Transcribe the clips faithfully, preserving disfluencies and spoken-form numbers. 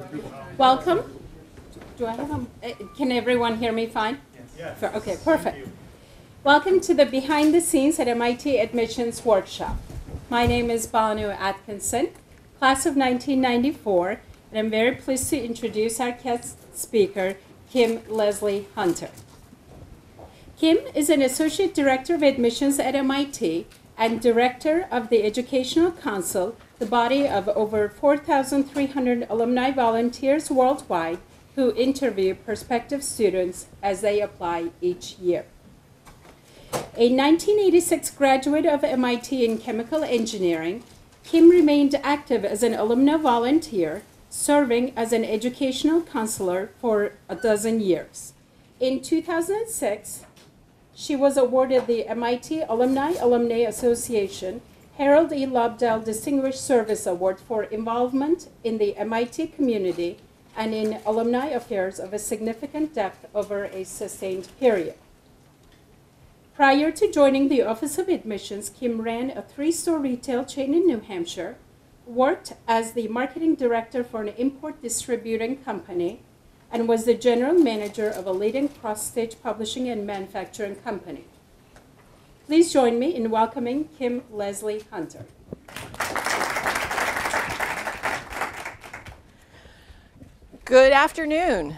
Welcome. Do I have a, can everyone hear me fine? Yes. For, okay, perfect. Welcome to the Behind the Scenes at M I T Admissions Workshop. My name is Banu Atkinson, class of nineteen ninety-four, and I'm very pleased to introduce our guest speaker, Kim Lesley Hunter. Kim is an Associate Director of Admissions at M I T and Director of the Educational Council, the body of over four thousand three hundred alumni volunteers worldwide who interview prospective students as they apply each year. A nineteen eighty-six graduate of M I T in chemical engineering, Kim remained active as an alumna volunteer, serving as an educational counselor for a dozen years. In two thousand six, she was awarded the M I T Alumni Alumni Association Harold E. Lobdell Distinguished Service Award for involvement in the M I T community and in alumni affairs of a significant depth over a sustained period. Prior to joining the Office of Admissions, Kim ran a three-store retail chain in New Hampshire, worked as the marketing director for an import distributing company, and was the general manager of a leading cross-stage publishing and manufacturing company. Please join me in welcoming Kim Lesley Hunter. Good afternoon.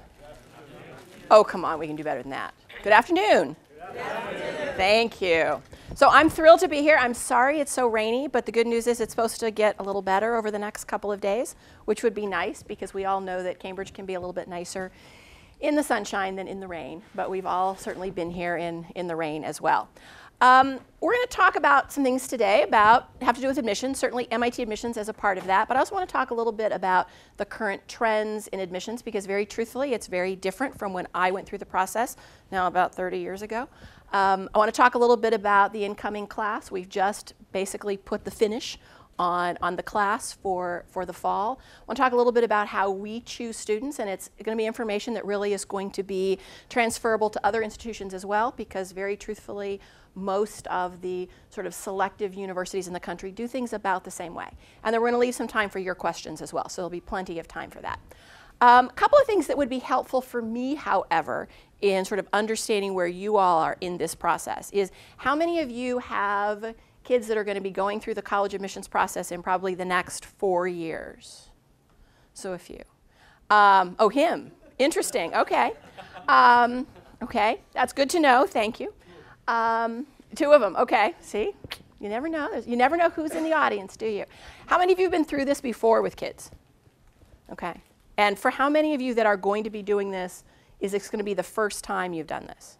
Oh, come on, we can do better than that. Good afternoon. Good afternoon. Thank you. So I'm thrilled to be here. I'm sorry it's so rainy, but the good news is it's supposed to get a little better over the next couple of days, which would be nice because we all know that Cambridge can be a little bit nicer in the sunshine than in the rain, but we've all certainly been here in, in the rain as well. Um, we're going to talk about some things today about have to do with admissions, certainly M I T admissions as a part of that, but I also want to talk a little bit about the current trends in admissions because very truthfully it's very different from when I went through the process now about thirty years ago. Um, I want to talk a little bit about the incoming class. We've just basically put the finish on, on the class for, for the fall. I want to talk a little bit about how we choose students, and it's going to be information that really is going to be transferable to other institutions as well, because very truthfully, most of the sort of selective universities in the country do things about the same way. And then we're going to leave some time for your questions as well, so there'll be plenty of time for that. A um, couple of things that would be helpful for me, however, in sort of understanding where you all are in this process is how many of you have kids that are going to be going through the college admissions process in probably the next four years? So a few. Um, oh, him. Interesting. Okay. Um, okay. That's good to know. Thank you. Um, two of them. Okay. See? You never know. There's, you never know who's in the audience, do you? How many of you have been through this before with kids? Okay. And for how many of you that are going to be doing this, is this going to be the first time you've done this?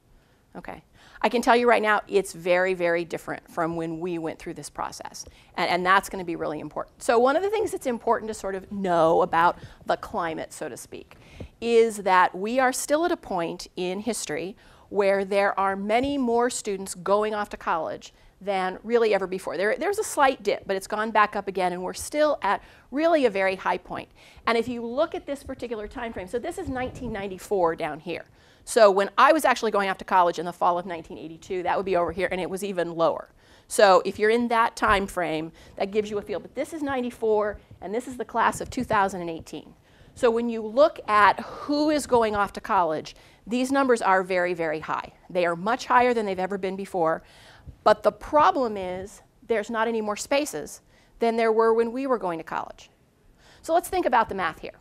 Okay. I can tell you right now, it's very, very different from when we went through this process. And, and that's going to be really important. So one of the things that's important to sort of know about the climate, so to speak, is that we are still at a point in history where there are many more students going off to college than really ever before. There, there's a slight dip, but it's gone back up again, and we're still at really a very high point. And if you look at this particular time frame, so this is nineteen ninety-four down here. So when I was actually going off to college in the fall of nineteen eighty-two, that would be over here, and it was even lower. So if you're in that time frame, that gives you a feel. But this is ninety-four, and this is the class of two thousand eighteen. So when you look at who is going off to college, these numbers are very, very high. They are much higher than they've ever been before. But the problem is there's not any more spaces than there were when we were going to college. So let's think about the math here.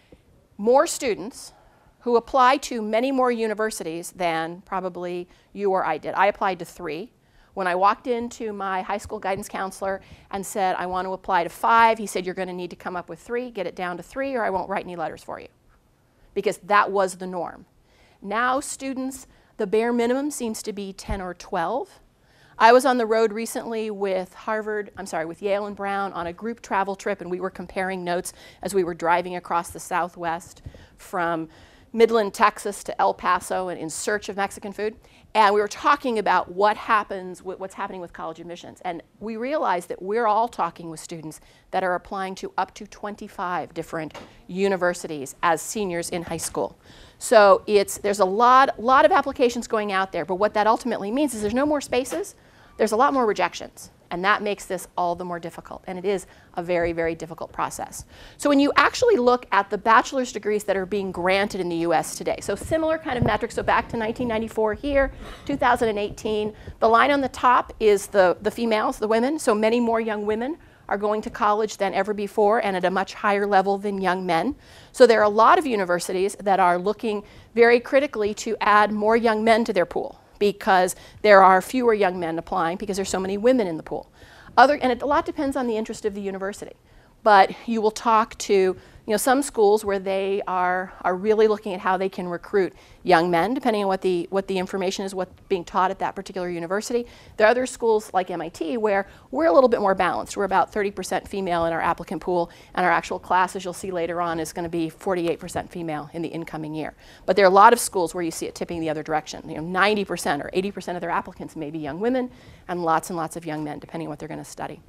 More students who apply to many more universities than probably you or I did. I applied to three. When I walked into my high school guidance counselor and said, I want to apply to five, he said, you're going to need to come up with three, get it down to three, or I won't write any letters for you. Because that was the norm. Now students, the bare minimum seems to be ten or twelve. I was on the road recently with Harvard, I'm sorry, with Yale and Brown on a group travel trip, and we were comparing notes as we were driving across the Southwest from Midland, Texas to El Paso and in search of Mexican food. And we were talking about what happens, what's happening with college admissions. And we realized that we're all talking with students that are applying to up to twenty-five different universities as seniors in high school. So it's, there's a lot, lot of applications going out there, but what that ultimately means is there's no more spaces, there's a lot more rejections. And that makes this all the more difficult. And it is a very, very difficult process. So when you actually look at the bachelor's degrees that are being granted in the U S today, so similar kind of metrics, so back to nineteen ninety-four here, two thousand eighteen, the line on the top is the, the females, the women. So many more young women are going to college than ever before and at a much higher level than young men. So there are a lot of universities that are looking very critically to add more young men to their pool, because there are fewer young men applying because there's so many women in the pool. Other, and it, a lot depends on the interest of the university. But you will talk to you know, some schools where they are, are really looking at how they can recruit young men, depending on what the, what the information is, what's being taught at that particular university. There are other schools like M I T where we're a little bit more balanced. We're about thirty percent female in our applicant pool, and our actual class, as you'll see later on, is going to be forty-eight percent female in the incoming year. But there are a lot of schools where you see it tipping the other direction. You know, ninety percent or eighty percent of their applicants may be young women, and lots and lots of young men, depending on what they're going to study.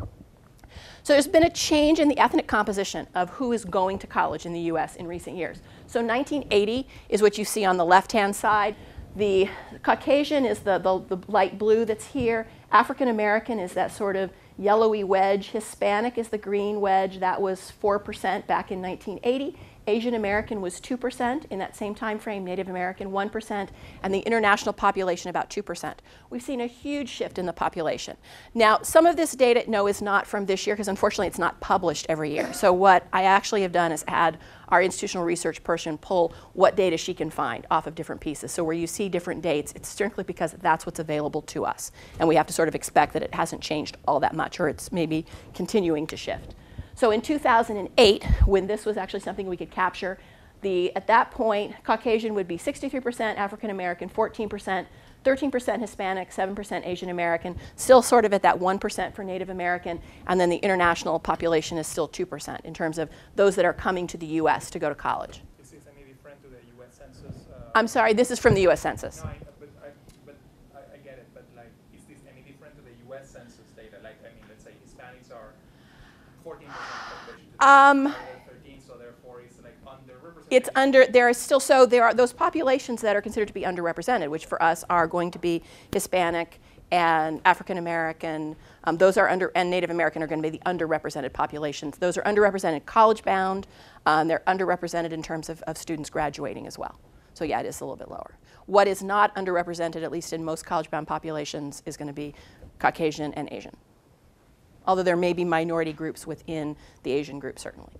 So there's been a change in the ethnic composition of who is going to college in the U S in recent years. So nineteen eighty is what you see on the left-hand side. The Caucasian is the, the, the light blue that's here. African American is that sort of yellowy wedge. Hispanic is the green wedge. That was four percent back in nineteen eighty. Asian American was two percent in that same time frame, Native American one percent, and the international population about two percent. We've seen a huge shift in the population. Now, some of this data, no, is not from this year, because unfortunately it's not published every year. So what I actually have done is had our institutional research person pull what data she can find off of different pieces. So where you see different dates, it's strictly because that's what's available to us. And we have to sort of expect that it hasn't changed all that much, or it's maybe continuing to shift. So in two thousand eight, when this was actually something we could capture, the, at that point, Caucasian would be sixty-three percent, African American fourteen percent, thirteen percent Hispanic, seven percent Asian American, still sort of at that one percent for Native American, and then the international population is still two percent in terms of those that are coming to the U S to go to college. Is this any different to the U S Census? Uh, I'm sorry, this is from the U S Census. No, I, but, I, but I, I get it, but like, is this any different to the U S Census data? Like, I mean, let's say Hispanics are fourteen percent population. Um, thirteen, so therefore it's like underrepresented. It's under, there are still, so there are those populations that are considered to be underrepresented, which for us are going to be Hispanic and African American. Um, those are under, and Native American are going to be the underrepresented populations. Those are underrepresented college bound. Um, they're underrepresented in terms of, of students graduating as well. So yeah, it is a little bit lower. What is not underrepresented, at least in most college bound populations, is going to be Caucasian and Asian. Although there may be minority groups within the Asian group, certainly.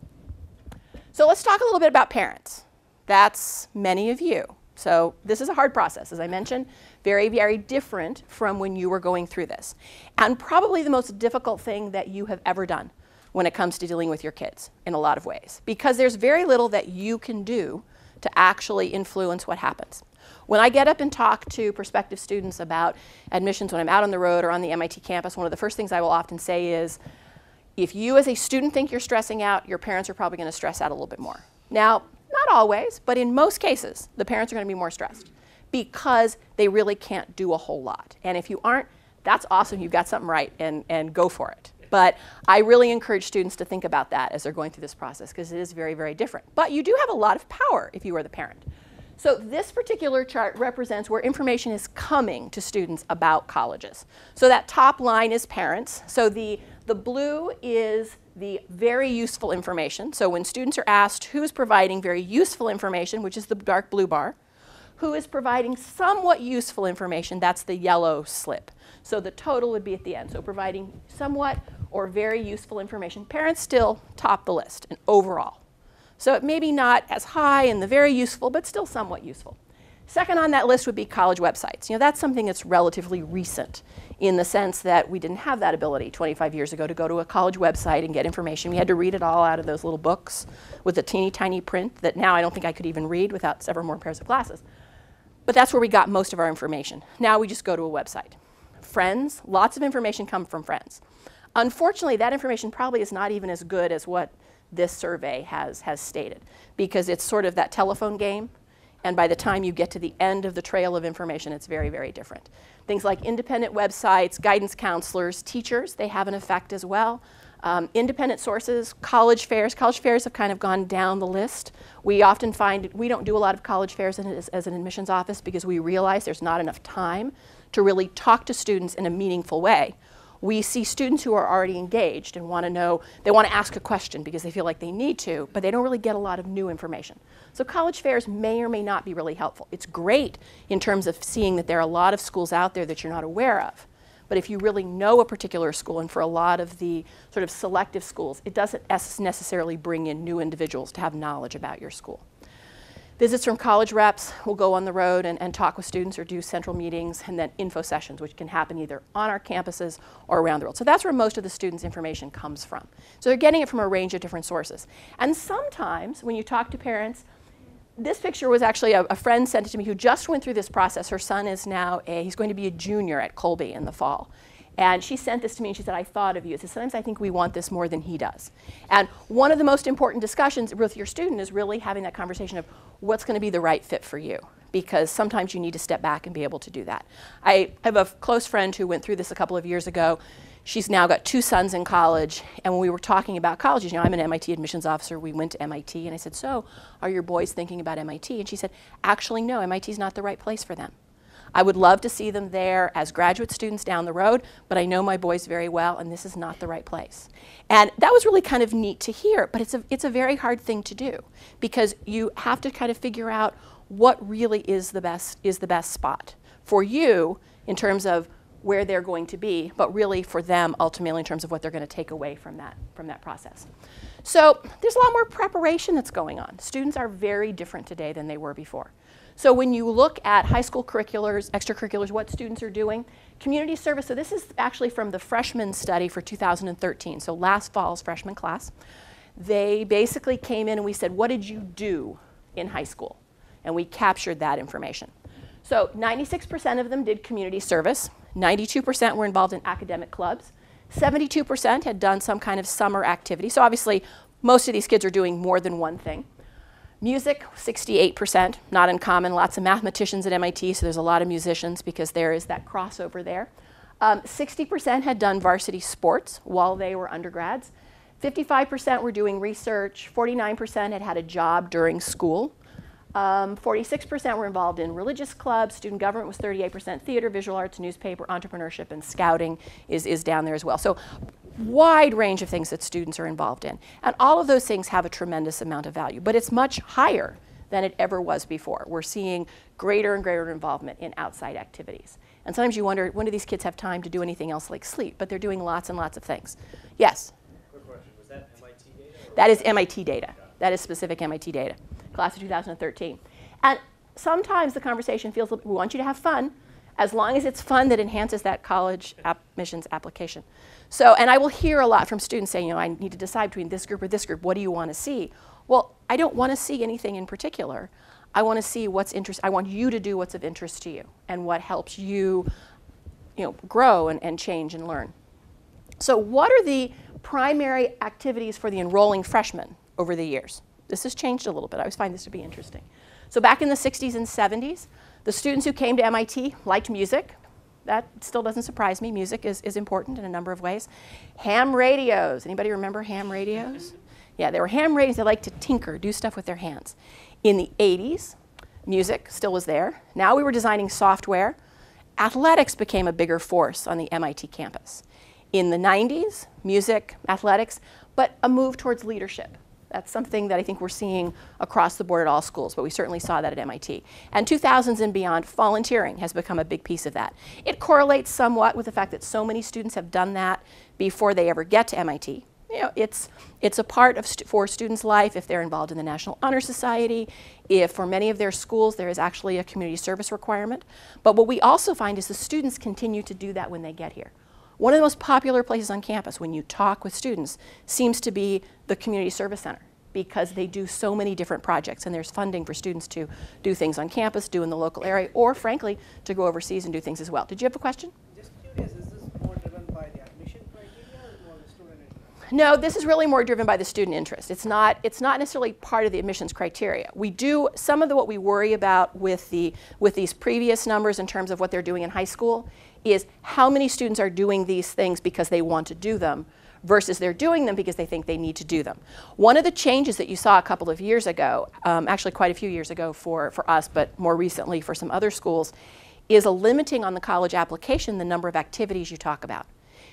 So let's talk a little bit about parents. That's many of you. So this is a hard process, as I mentioned, very, very different from when you were going through this. And probably the most difficult thing that you have ever done when it comes to dealing with your kids in a lot of ways, because there's very little that you can do to actually influence what happens. When I get up and talk to prospective students about admissions when I'm out on the road or on the M I T campus, one of the first things I will often say is, if you as a student think you're stressing out, your parents are probably going to stress out a little bit more. Now, not always, but in most cases, the parents are going to be more stressed because they really can't do a whole lot. And if you aren't, that's awesome, you've got something right, and, and go for it. But I really encourage students to think about that as they're going through this process, because it is very, very different. But you do have a lot of power if you are the parent. So this particular chart represents where information is coming to students about colleges. So that top line is parents. So the, the blue is the very useful information. So when students are asked who's providing very useful information, which is the dark blue bar, who is providing somewhat useful information, that's the yellow slip. So the total would be at the end. So providing somewhat or very useful information. Parents still top the list and overall. So it may be not as high in the very useful, but still somewhat useful. Second on that list would be college websites. You know, that's something that's relatively recent in the sense that we didn't have that ability twenty-five years ago to go to a college website and get information. We had to read it all out of those little books with a teeny tiny print that now I don't think I could even read without several more pairs of glasses. But that's where we got most of our information. Now we just go to a website. Friends, lots of information come from friends. Unfortunately, that information probably is not even as good as what this survey has, has stated, because it's sort of that telephone game, and by the time you get to the end of the trail of information, it's very, very different. Things like independent websites, guidance counselors, teachers, they have an effect as well. Um, independent sources, college fairs. College fairs have kind of gone down the list. We often find we don't do a lot of college fairs in, as, as an admissions office because we realize there's not enough time to really talk to students in a meaningful way. we see students who are already engaged and want to know, they want to ask a question because they feel like they need to, but they don't really get a lot of new information. So college fairs may or may not be really helpful. It's great in terms of seeing that there are a lot of schools out there that you're not aware of. But if you really know a particular school, and for a lot of the sort of selective schools, it doesn't necessarily bring in new individuals to have knowledge about your school. Visits from college reps will go on the road and, and talk with students or do central meetings, and then info sessions, which can happen either on our campuses or around the world. So that's where most of the students' information comes from. So they're getting it from a range of different sources. And sometimes when you talk to parents, this picture was actually a, a friend sent it to me who just went through this process. Her son is now a, he's going to be a junior at Colby in the fall. And she sent this to me and she said, I thought of you. She said, sometimes I think we want this more than he does. And one of the most important discussions with your student is really having that conversation of what's going to be the right fit for you. Because sometimes you need to step back and be able to do that. I have a close friend who went through this a couple of years ago. She's now got two sons in college, and when we were talking about colleges, you know, I'm an M I T admissions officer, we went to M I T, and I said, so, are your boys thinking about M I T? And she said, actually, no, M I T's not the right place for them. I would love to see them there as graduate students down the road, but I know my boys very well, and this is not the right place. And that was really kind of neat to hear, but it's a, it's a very hard thing to do, because you have to kind of figure out what really is the best, is the best spot for you in terms of where they're going to be, but really for them ultimately in terms of what they're going to take away from that, from that process. So there's a lot more preparation that's going on. Students are very different today than they were before. So when you look at high school curriculars, extracurriculars, what students are doing, community service, so this is actually from the freshman study for two thousand thirteen, so last fall's freshman class. They basically came in and we said, what did you do in high school? And we captured that information. So ninety-six percent of them did community service. ninety-two percent were involved in academic clubs. seventy-two percent had done some kind of summer activity. So obviously, most of these kids are doing more than one thing. Music, sixty-eight percent, not uncommon. Lots of mathematicians at M I T, so there's a lot of musicians because there is that crossover there. Um, sixty percent had done varsity sports while they were undergrads. fifty-five percent were doing research. forty-nine percent had had a job during school. Um, forty-six percent were involved in religious clubs. Student government was thirty-eight percent. Theater, visual arts, newspaper, entrepreneurship, and scouting is, is down there as well. So wide range of things that students are involved in. And all of those things have a tremendous amount of value. But it's much higher than it ever was before. We're seeing greater and greater involvement in outside activities. And sometimes you wonder, when do these kids have time to do anything else like sleep? But they're doing lots and lots of things. Yes? Quick question. Was that M I T data? That is M I T data. That is specific M I T data. Class of two thousand thirteen. And sometimes the conversation feels, we want you to have fun, as long as it's fun that enhances that college admissions application. So, and I will hear a lot from students saying, you know, I need to decide between this group or this group. What do you want to see? Well, I don't want to see anything in particular. I want to see what's interest. I want you to do what's of interest to you and what helps you, you know, grow and, and change and learn. So, what are the primary activities for the enrolling freshmen over the years? This has changed a little bit. I always find this to be interesting. So back in the sixties and seventies, the students who came to M I T liked music. That still doesn't surprise me. Music is, is important in a number of ways. Ham radios. Anybody remember ham radios? Yeah, they were ham radios. They liked to tinker, do stuff with their hands. In the eighties, music still was there. Now we were designing software. Athletics became a bigger force on the M I T campus. In the nineties, music, athletics, but a move towards leadership. That's something that I think we're seeing across the board at all schools, but we certainly saw that at M I T. And two thousands and beyond, volunteering has become a big piece of that. It correlates somewhat with the fact that so many students have done that before they ever get to M I T. You know, it's, it's a part of st for students' life if they're involved in the National Honor Society, if for many of their schools there is actually a community service requirement. But what we also find is the students continue to do that when they get here. One of the most popular places on campus when you talk with students seems to be the Community Service Center, because they do so many different projects and there's funding for students to do things on campus, do in the local area, or frankly, to go overseas and do things as well. Did you have a question? Just curious, is this more driven by the admission criteria or more the student interest? No, this is really more driven by the student interest. It's not, it's not necessarily part of the admissions criteria. We do, some of the what we worry about with, the, with these previous numbers in terms of what they're doing in high school is how many students are doing these things because they want to do them versus they're doing them because they think they need to do them. One of the changes that you saw a couple of years ago, um, actually quite a few years ago for, for us, but more recently for some other schools, is a limiting on the college application the number of activities you talk about.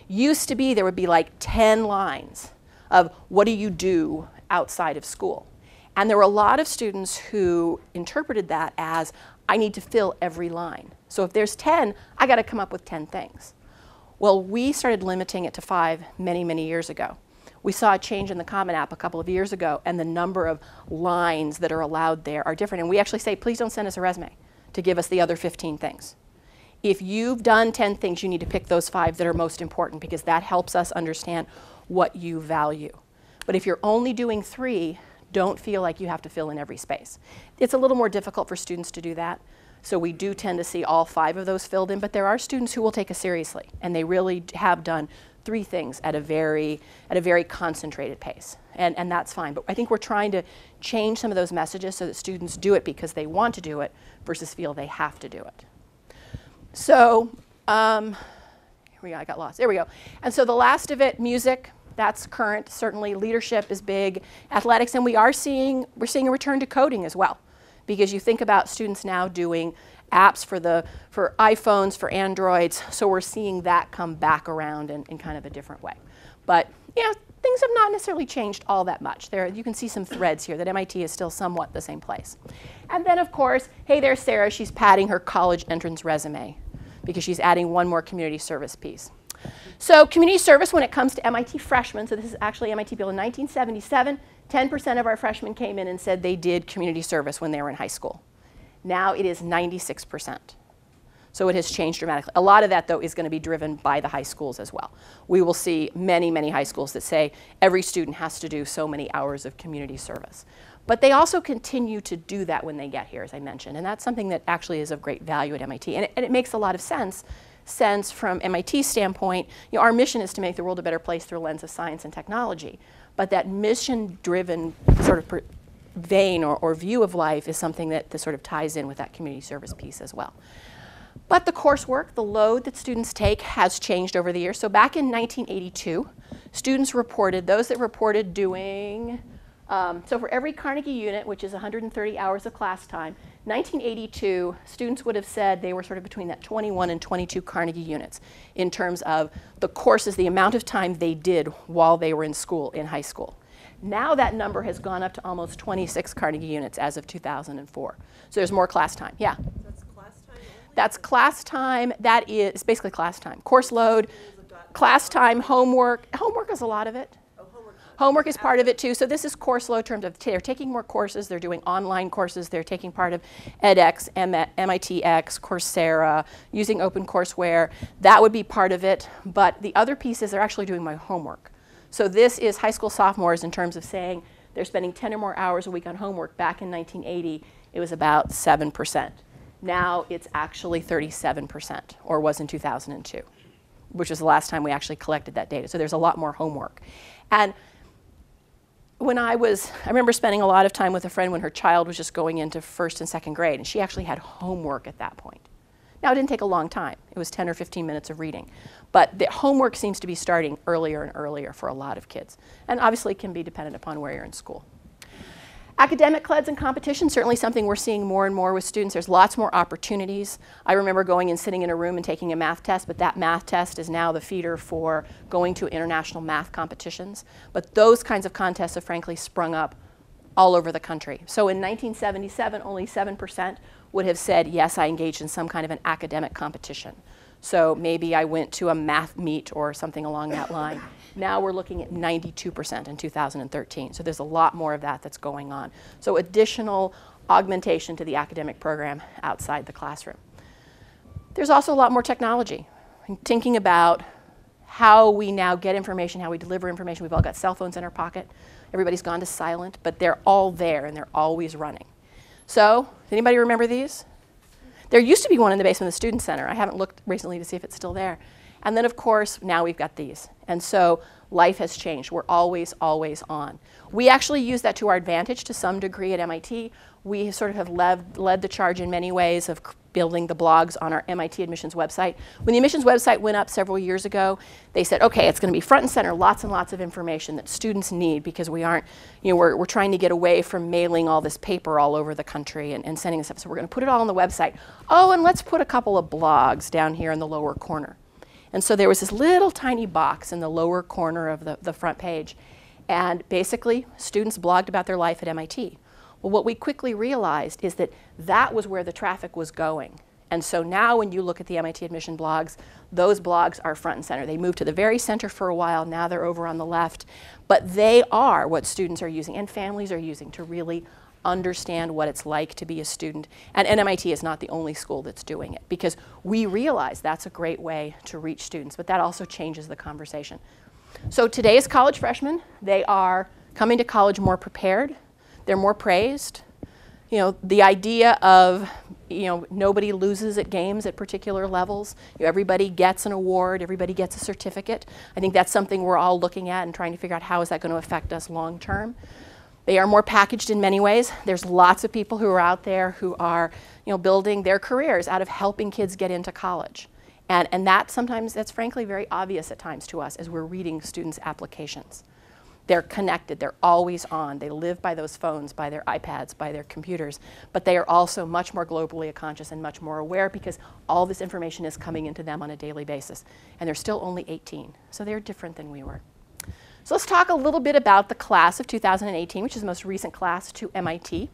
Used to be there would be like ten lines of what do you do outside of school. And there were a lot of students who interpreted that as I need to fill every line. So if there's ten, I got to come up with ten things. Well, we started limiting it to five many, many years ago. We saw a change in the Common App a couple of years ago, and the number of lines that are allowed there are different. And we actually say, please don't send us a resume to give us the other fifteen things. If you've done ten things, you need to pick those five that are most important, because that helps us understand what you value. But if you're only doing three, don't feel like you have to fill in every space. It's a little more difficult for students to do that. So we do tend to see all five of those filled in, but there are students who will take us seriously, and they really have done three things at a very, at a very concentrated pace, and, and that's fine. But I think we're trying to change some of those messages so that students do it because they want to do it versus feel they have to do it. So, um, here we go, I got lost, there we go. And so the last of it, music, that's current, certainly leadership is big, athletics, and we are seeing, we're seeing a return to coding as well. Because you think about students now doing apps for the for iPhones, for Androids, so we're seeing that come back around in, in kind of a different way. But you know, things have not necessarily changed all that much. There, you can see some threads here that M I T is still somewhat the same place. And then of course, hey there's Sarah, she's padding her college entrance resume because she's adding one more community service piece. So community service when it comes to M I T freshmen, so this is actually M I T bill in nineteen seventy-seven, ten percent of our freshmen came in and said they did community service when they were in high school. Now it is ninety-six percent. So it has changed dramatically. A lot of that, though, is going to be driven by the high schools as well. We will see many, many high schools that say every student has to do so many hours of community service. But they also continue to do that when they get here, as I mentioned. And that's something that actually is of great value at M I T. And it, and it makes a lot of sense, sense from M I T's standpoint. You know, our mission is to make the world a better place through a lens of science and technology. But that mission-driven sort of vein or, or view of life is something that, that sort of ties in with that community service piece as well. But the coursework, the load that students take has changed over the years. So back in nineteen eighty-two, students reported, those that reported doing, um, so for every Carnegie unit, which is one hundred thirty hours of class time, nineteen eighty-two, students would have said they were sort of between that twenty-one and twenty-two Carnegie units in terms of the courses, the amount of time they did while they were in school, in high school. Now that number has gone up to almost twenty-six Carnegie units as of two thousand four. So there's more class time, yeah. That's class time only? That's class time, that is basically class time. Course load, class time, homework. Homework is a lot of it. Oh, homework. Homework is part of it too. So this is course load in terms of they're taking more courses, they're doing online courses, they're taking part of edX, M I T X, Coursera, using OpenCourseWare. That would be part of it. But the other piece is they're actually doing my homework. So this is high school sophomores in terms of saying they're spending ten or more hours a week on homework. Back in nineteen eighty, it was about seven percent. Now it's actually thirty-seven percent, or was in two thousand two, which was the last time we actually collected that data. So there's a lot more homework. And when I was, I remember spending a lot of time with a friend when her child was just going into first and second grade, and she actually had homework at that point. Now, it didn't take a long time. It was ten or fifteen minutes of reading. But the homework seems to be starting earlier and earlier for a lot of kids. And obviously can be dependent upon where you're in school. Academic C L E Ds and competition, certainly something we're seeing more and more with students. There's lots more opportunities. I remember going and sitting in a room and taking a math test, but that math test is now the feeder for going to international math competitions. But those kinds of contests have frankly sprung up all over the country. So in nineteen seventy-seven, only seven percent would have said, yes, I engaged in some kind of an academic competition. So maybe I went to a math meet or something along that line. Now we're looking at ninety-two percent in two thousand thirteen. So there's a lot more of that that's going on. So additional augmentation to the academic program outside the classroom. There's also a lot more technology. Thinking about how we now get information, how we deliver information. We've all got cell phones in our pocket. Everybody's gone to silent, but they're all there and they're always running. So, does anybody remember these? There used to be one in the basement of the Student Center. I haven't looked recently to see if it's still there. And then, of course, now we've got these. And so life has changed. We're always, always on. We actually use that to our advantage to some degree at M I T. We sort of have led, led the charge in many ways of building the blogs on our M I T admissions website. When the admissions website went up several years ago, they said, okay, it's going to be front and center, lots and lots of information that students need because we aren't, you know, we're, we're trying to get away from mailing all this paper all over the country and, and sending this up. So we're going to put it all on the website. Oh, and let's put a couple of blogs down here in the lower corner. And so there was this little tiny box in the lower corner of the, the front page. And basically, students blogged about their life at M I T. Well, what we quickly realized is that that was where the traffic was going. And so now when you look at the M I T admission blogs, those blogs are front and center. They moved to the very center for a while. Now they're over on the left. But they are what students are using and families are using to really understand what it's like to be a student. And, and M I T is not the only school that's doing it, because we realize that's a great way to reach students, but that also changes the conversation. So today's college freshmen, they are coming to college more prepared. They're more praised. You know, the idea of, you know, nobody loses at games at particular levels. You know, everybody gets an award, everybody gets a certificate. I think that's something we're all looking at and trying to figure out how is that going to affect us long term. They are more packaged in many ways. There's lots of people who are out there who are, you know, building their careers out of helping kids get into college. And, and that sometimes, that's frankly very obvious at times to us as we're reading students' applications. They're connected, they're always on, they live by those phones, by their iPads, by their computers, but they are also much more globally conscious and much more aware because all this information is coming into them on a daily basis. And they're still only eighteen, so they're different than we were. So let's talk a little bit about the class of two thousand eighteen, which is the most recent class to M I T.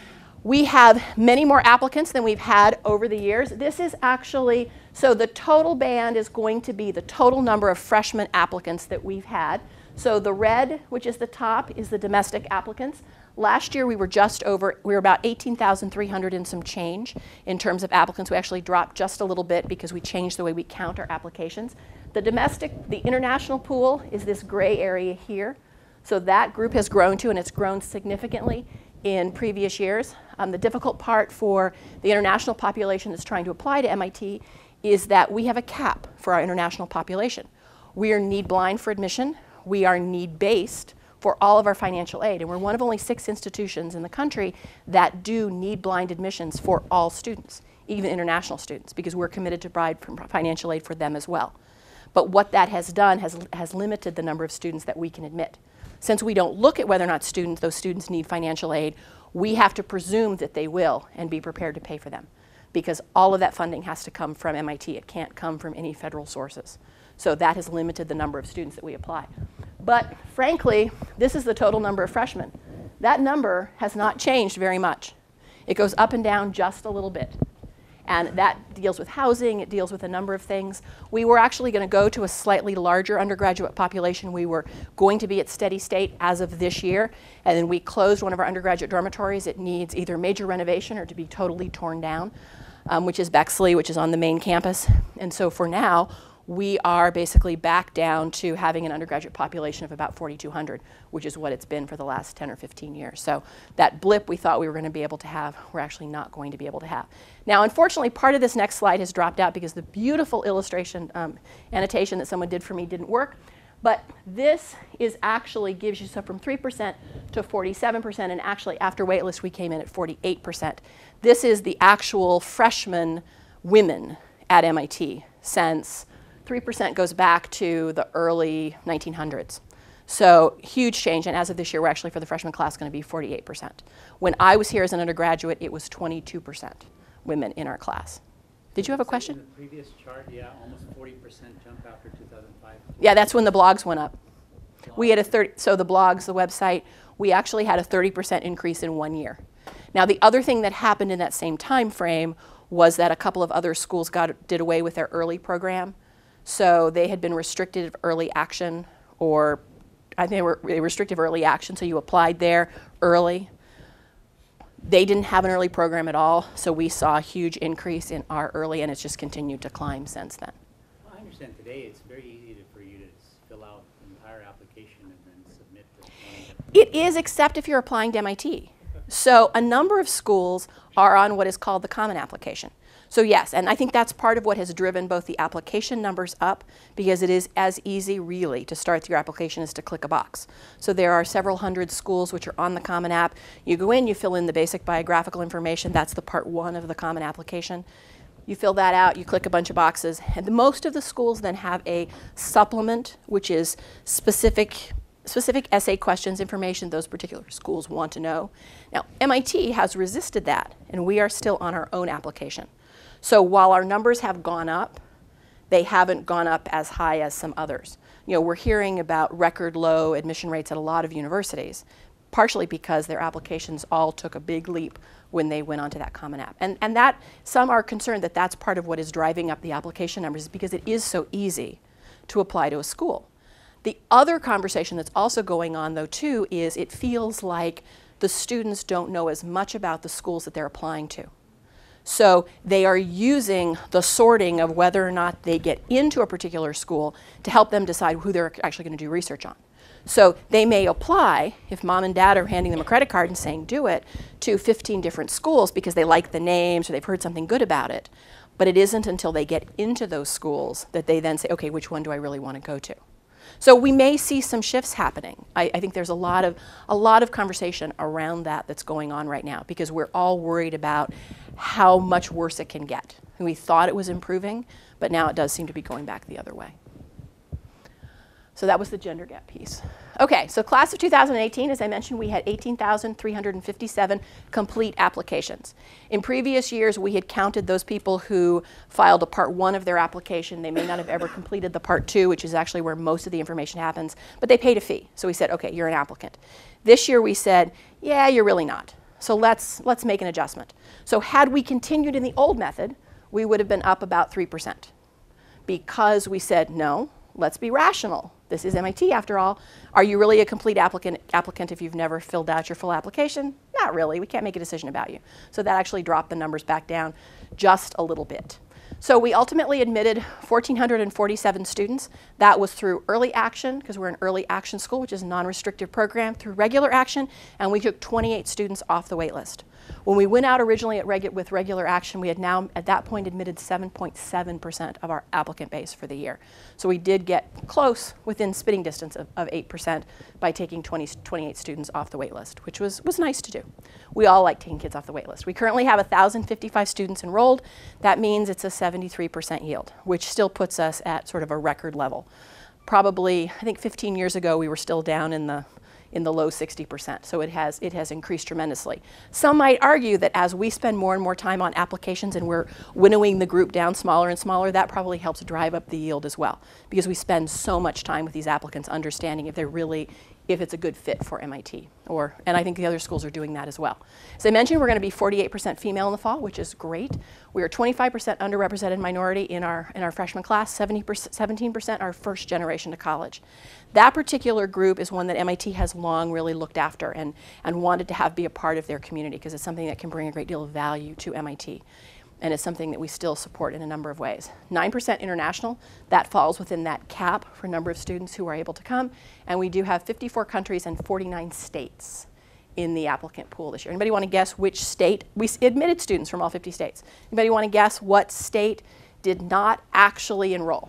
We have many more applicants than we've had over the years. This is actually, so the total band is going to be the total number of freshman applicants that we've had. So the red, which is the top, is the domestic applicants. Last year we were just over, we were about eighteen thousand three hundred and some change in terms of applicants. We actually dropped just a little bit because we changed the way we count our applications. The domestic, the international pool is this gray area here. So that group has grown too, and it's grown significantly in previous years. Um, the difficult part for the international population that's trying to apply to M I T is that we have a cap for our international population. We are need blind for admission. We are need-based for all of our financial aid, and we're one of only six institutions in the country that do need-blind admissions for all students, even international students, because we're committed to provide financial aid for them as well. But what that has done has, has limited the number of students that we can admit. Since we don't look at whether or not students, those students need financial aid, we have to presume that they will and be prepared to pay for them, because all of that funding has to come from M I T. It can't come from any federal sources. So that has limited the number of students that we apply. But frankly, this is the total number of freshmen. That number has not changed very much. It goes up and down just a little bit. And that deals with housing, it deals with a number of things. We were actually going to go to a slightly larger undergraduate population. We were going to be at steady state as of this year, and then we closed one of our undergraduate dormitories. It needs either major renovation or to be totally torn down, um, which is Bexley, which is on the main campus. And so for now, we are basically back down to having an undergraduate population of about forty-two hundred, which is what it's been for the last ten or fifteen years. So that blip we thought we were going to be able to have, we're actually not going to be able to have. Now, unfortunately, part of this next slide has dropped out because the beautiful illustration um, annotation that someone did for me didn't work. But this is actually gives you, so from three percent to forty-seven percent, and actually after waitlist we came in at forty-eight percent. This is the actual freshman women at M I T since three percent goes back to the early nineteen hundreds. So huge change, and as of this year, we're actually for the freshman class going to be forty-eight percent. When I was here as an undergraduate, it was twenty-two percent women in our class. Did you have a question? In the previous chart, yeah, almost forty percent jump after two thousand five. Yeah, that's when the blogs went up. We had a thirty, so the blogs, the website, we actually had a thirty percent increase in one year. Now, the other thing that happened in that same time frame was that a couple of other schools got did away with their early program. So they had been restricted of early action, or I think they were they restrictive early action, so you applied there early. They didn't have an early program at all, so we saw a huge increase in our early, and it's just continued to climb since then. Well, I understand today it's very easy to, for you to fill out the entire application and then submit to It is, except if you're applying to M I T. So a number of schools are on what is called the Common Application. So yes, and I think that's part of what has driven both the application numbers up, because it is as easy really to start your application as to click a box. So there are several hundred schools which are on the Common App. You go in, you fill in the basic biographical information. That's the part one of the Common Application. You fill that out, you click a bunch of boxes, and the, most of the schools then have a supplement, which is specific specific essay questions information those particular schools want to know. Now, M I T has resisted that, and we are still on our own application. So while our numbers have gone up, they haven't gone up as high as some others. You know, we're hearing about record low admission rates at a lot of universities, partially because their applications all took a big leap when they went onto that Common App. And, and that, some are concerned that that's part of what is driving up the application numbers, because it is so easy to apply to a school. The other conversation that's also going on, though, too, is it feels like the students don't know as much about the schools that they're applying to. So they are using the sorting of whether or not they get into a particular school to help them decide who they're actually going to do research on. So they may apply, if mom and dad are handing them a credit card and saying do it, to fifteen different schools because they like the names or they've heard something good about it. But it isn't until they get into those schools that they then say, okay, which one do I really want to go to? So we may see some shifts happening. I, I think there's a lot of a lot of conversation around that that's going on right now, because we're all worried about how much worse it can get. And we thought it was improving, but now it does seem to be going back the other way. So that was the gender gap piece. Okay, so class of two thousand eighteen, as I mentioned, we had eighteen thousand three hundred fifty-seven complete applications. In previous years, we had counted those people who filed a part one of their application. They may not have ever completed the part two, which is actually where most of the information happens, but they paid a fee. So we said, okay, you're an applicant. This year we said, yeah, you're really not. So let's, let's make an adjustment. So had we continued in the old method, we would have been up about three percent. Because we said, no, let's be rational. This is M I T after all. Are you really a complete applicant, applicant if you've never filled out your full application? Not really. We can't make a decision about you. So that actually dropped the numbers back down just a little bit. So we ultimately admitted one thousand four hundred forty-seven students. That was through early action, because we're an early action school, which is a non-restrictive program, through regular action, and we took twenty-eight students off the wait list. When we went out originally at regu with regular action, we had now at that point admitted seven point seven percent of our applicant base for the year. So we did get close, within spitting distance of, of eight percent by taking twenty, twenty-eight students off the wait list, which was, was nice to do. We all like taking kids off the wait list. We currently have one thousand fifty-five students enrolled. That means it's a seventy-three percent yield, which still puts us at sort of a record level. Probably, I think fifteen years ago, we were still down in the in the low sixty percent. So it has, it has increased tremendously. Some might argue that as we spend more and more time on applications and we're winnowing the group down smaller and smaller, that probably helps drive up the yield as well, because we spend so much time with these applicants understanding if they're really, if it's a good fit for M I T. Or, and I think the other schools are doing that as well. As I mentioned, we're going to be forty-eight percent female in the fall, which is great. We are twenty-five percent underrepresented minority in our, in our freshman class, seventeen percent are first generation to college. That particular group is one that M I T has long really looked after and, and wanted to have be a part of their community, because it's something that can bring a great deal of value to M I T. And it's something that we still support in a number of ways. nine percent international, that falls within that cap for number of students who are able to come. And we do have fifty-four countries and forty-nine states in the applicant pool this year. Anybody want to guess which state? We admitted students from all fifty states. Anybody want to guess what state did not actually enroll?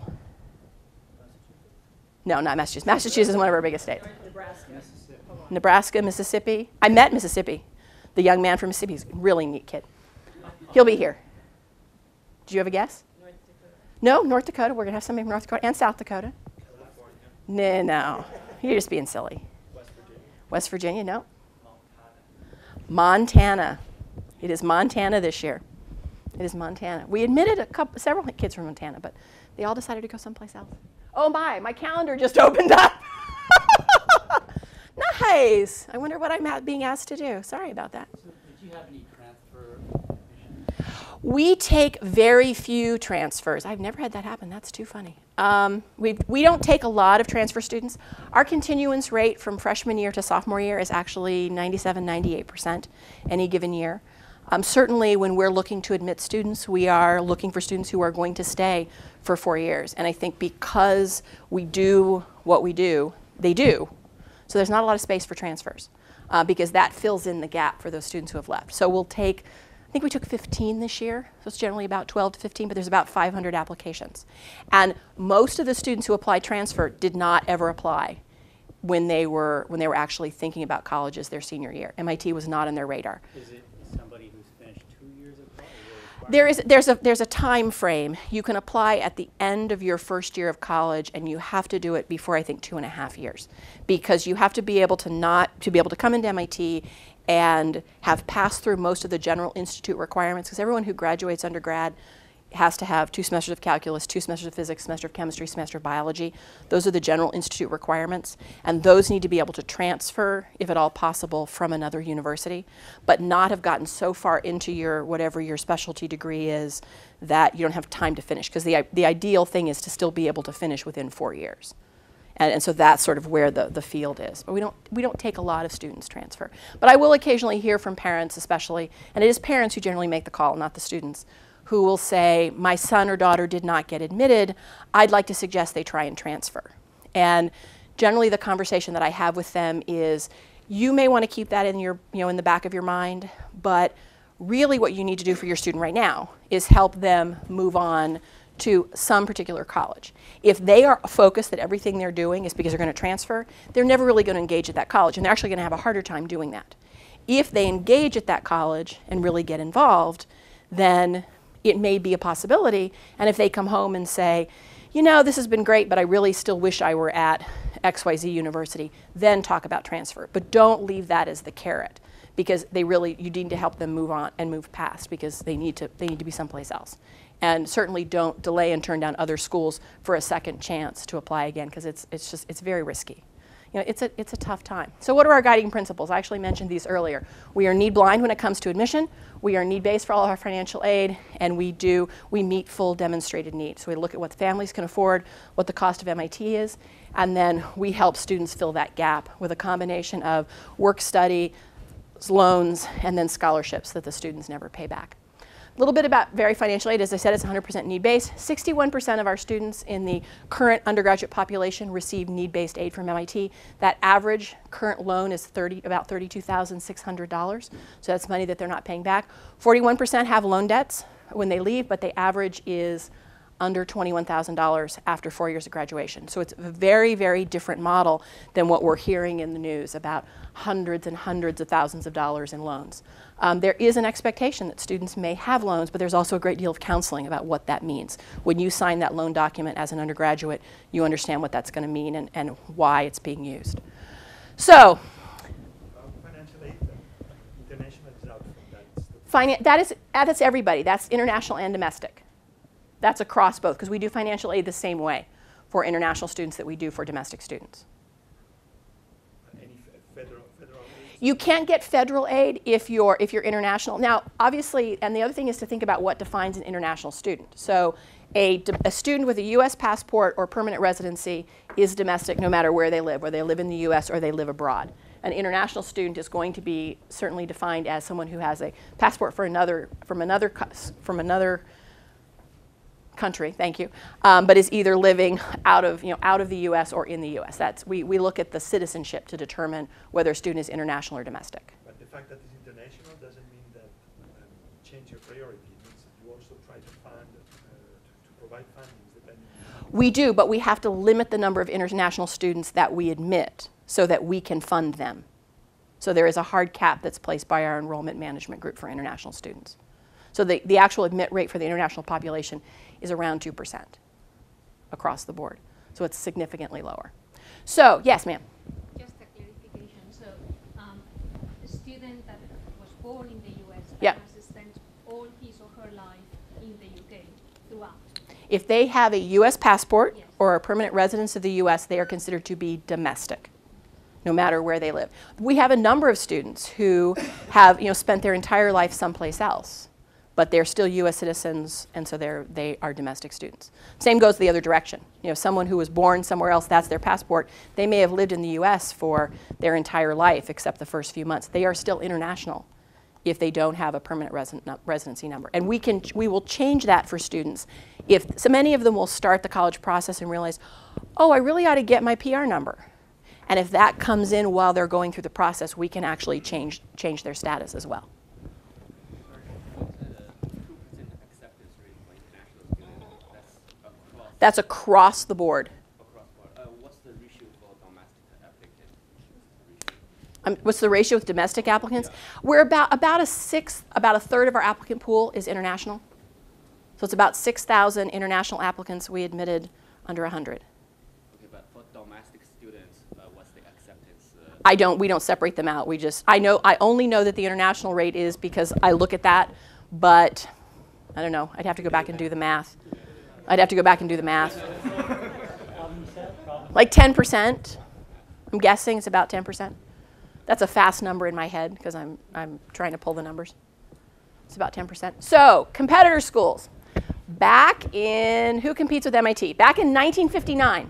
No, not Massachusetts. Massachusetts is one of our biggest states. Nebraska. Mississippi. Nebraska, Mississippi. I met Mississippi. The young man from Mississippi, he's a really neat kid. He'll be here. Do you have a guess? North Dakota. No, North Dakota. We're going to have somebody from North Dakota and South Dakota. No, no. You're just being silly. West Virginia. West Virginia, no. Montana. Montana. It is Montana this year. It is Montana. We admitted a couple, several kids from Montana, but they all decided to go someplace else. Oh my, my calendar just opened up. Nice. I wonder what I'm being asked to do. Sorry about that. So did you have any transfer admissions? We take very few transfers. I've never had that happen. That's too funny. Um, we, we don't take a lot of transfer students. Our continuance rate from freshman year to sophomore year is actually ninety-seven, ninety-eight percent any given year. Um, certainly when we're looking to admit students, we are looking for students who are going to stay for four years. And I think because we do what we do, they do. So there's not a lot of space for transfers uh, because that fills in the gap for those students who have left. So we'll take, I think we took fifteen this year. So it's generally about twelve to fifteen, but there's about five hundred applications. And most of the students who applied transfer did not ever apply when they were, when they were actually thinking about colleges their senior year. M I T was not on their radar. Is it somebody who's finished two years of college? There is, there's, a, there's a time frame. You can apply at the end of your first year of college, and you have to do it before, I think, two and a half years. Because you have to be able to not, to be able to come into M I T and have passed through most of the general institute requirements, because everyone who graduates undergrad has to have two semesters of calculus, two semesters of physics, semester of chemistry, semester of biology. Those are the general institute requirements, and those need to be able to transfer, if at all possible, from another university, but not have gotten so far into your, whatever your specialty degree is, that you don't have time to finish, because the, the ideal thing is to still be able to finish within four years. And, and so that's sort of where the, the field is. But we don't, we don't take a lot of students transfer. But I will occasionally hear from parents especially, and it is parents who generally make the call, not the students, who will say, my son or daughter did not get admitted, I'd like to suggest they try and transfer. And generally the conversation that I have with them is, you may want to keep that in, your, you know, in the back of your mind, but really what you need to do for your student right now is help them move on to some particular college. If they are focused that everything they're doing is because they're going to transfer, they're never really going to engage at that college, and they're actually going to have a harder time doing that. If they engage at that college and really get involved, then it may be a possibility, and if they come home and say, you know, this has been great, but I really still wish I were at X Y Z university, then talk about transfer. But don't leave that as the carrot, because they really, you need to help them move on and move past, because they need to, they need to be someplace else. And certainly don't delay and turn down other schools for a second chance to apply again, because it's, it's just, it's very risky. You know, it's a, it's a tough time. So what are our guiding principles? I actually mentioned these earlier. We are need blind when it comes to admission. We are need based for all of our financial aid, and we do, we meet full demonstrated needs. So we look at what the families can afford, what the cost of M I T is, and then we help students fill that gap with a combination of work study, loans, and then scholarships that the students never pay back. A little bit about Very Financial Aid. As I said, it's one hundred percent need-based. sixty-one percent of our students in the current undergraduate population receive need-based aid from M I T. That average current loan is thirty, about thirty-two thousand six hundred dollars. So that's money that they're not paying back. forty-one percent have loan debts when they leave, but the average is under twenty-one thousand dollars after four years of graduation. So it's a very, very different model than what we're hearing in the news about hundreds and hundreds of thousands of dollars in loans. Um, there is an expectation that students may have loans, but there's also a great deal of counseling about what that means. When you sign that loan document as an undergraduate, you understand what that's going to mean and, and why it's being used. So, Financial aid, international is out from that. finan that is, that's everybody. That's international and domestic. That's across both, because we do financial aid the same way for international students that we do for domestic students. Any federal, federal aid? You can't get federal aid if you're, if you're international. Now, obviously, and the other thing is to think about what defines an international student. So a, a student with a U S passport or permanent residency is domestic no matter where they live, whether they live in the U S or they live abroad. An international student is going to be certainly defined as someone who has a passport for another, from another, from another country, thank you, um, but is either living out of, you know, out of the U S or in the U S. That's, we, we look at the citizenship to determine whether a student is international or domestic. But the fact that it's international doesn't mean that um, change your priority. It means that you also try to fund, uh, to, to provide funding depending on. We do, but we have to limit the number of international students that we admit so that we can fund them. So there is a hard cap that's placed by our enrollment management group for international students. So the, the actual admit rate for the international population is around two percent across the board. So it's significantly lower. So, yes, ma'am. Just a clarification. So um, a student that was born in the U S but Yeah. has spent all his or her life in the U K throughout. If they have a U S passport Yes. or a permanent residence of the U S, they are considered to be domestic, no matter where they live. We have a number of students who have, you know, spent their entire life someplace else, but they're still U S citizens, and so they're, they are domestic students. Same goes the other direction. You know, someone who was born somewhere else, that's their passport. They may have lived in the U S for their entire life, except the first few months. They are still international if they don't have a permanent resident, residency number. And we, can, we will change that for students. If, so many of them will start the college process and realize, oh, I really ought to get my P R number. And if that comes in while they're going through the process, we can actually change, change their status as well. That's across the board. Across board. Uh, what's the ratio for domestic applicants? Um, what's the ratio with domestic applicants? Yeah. We're about, about a sixth, about a third of our applicant pool is international. So it's about six thousand international applicants we admitted under one hundred. Okay, but for domestic students, uh, what's the acceptance? Uh, I don't, we don't separate them out. We just, I know, I only know that the international rate is because I look at that, but I don't know. I'd have to go back and do the math. I'd have to go back and do the math. Like ten percent. I'm guessing it's about ten percent. That's a fast number in my head because I'm, I'm trying to pull the numbers. It's about ten percent. So, competitor schools. Back in, who competes with M I T? Back in nineteen fifty-nine.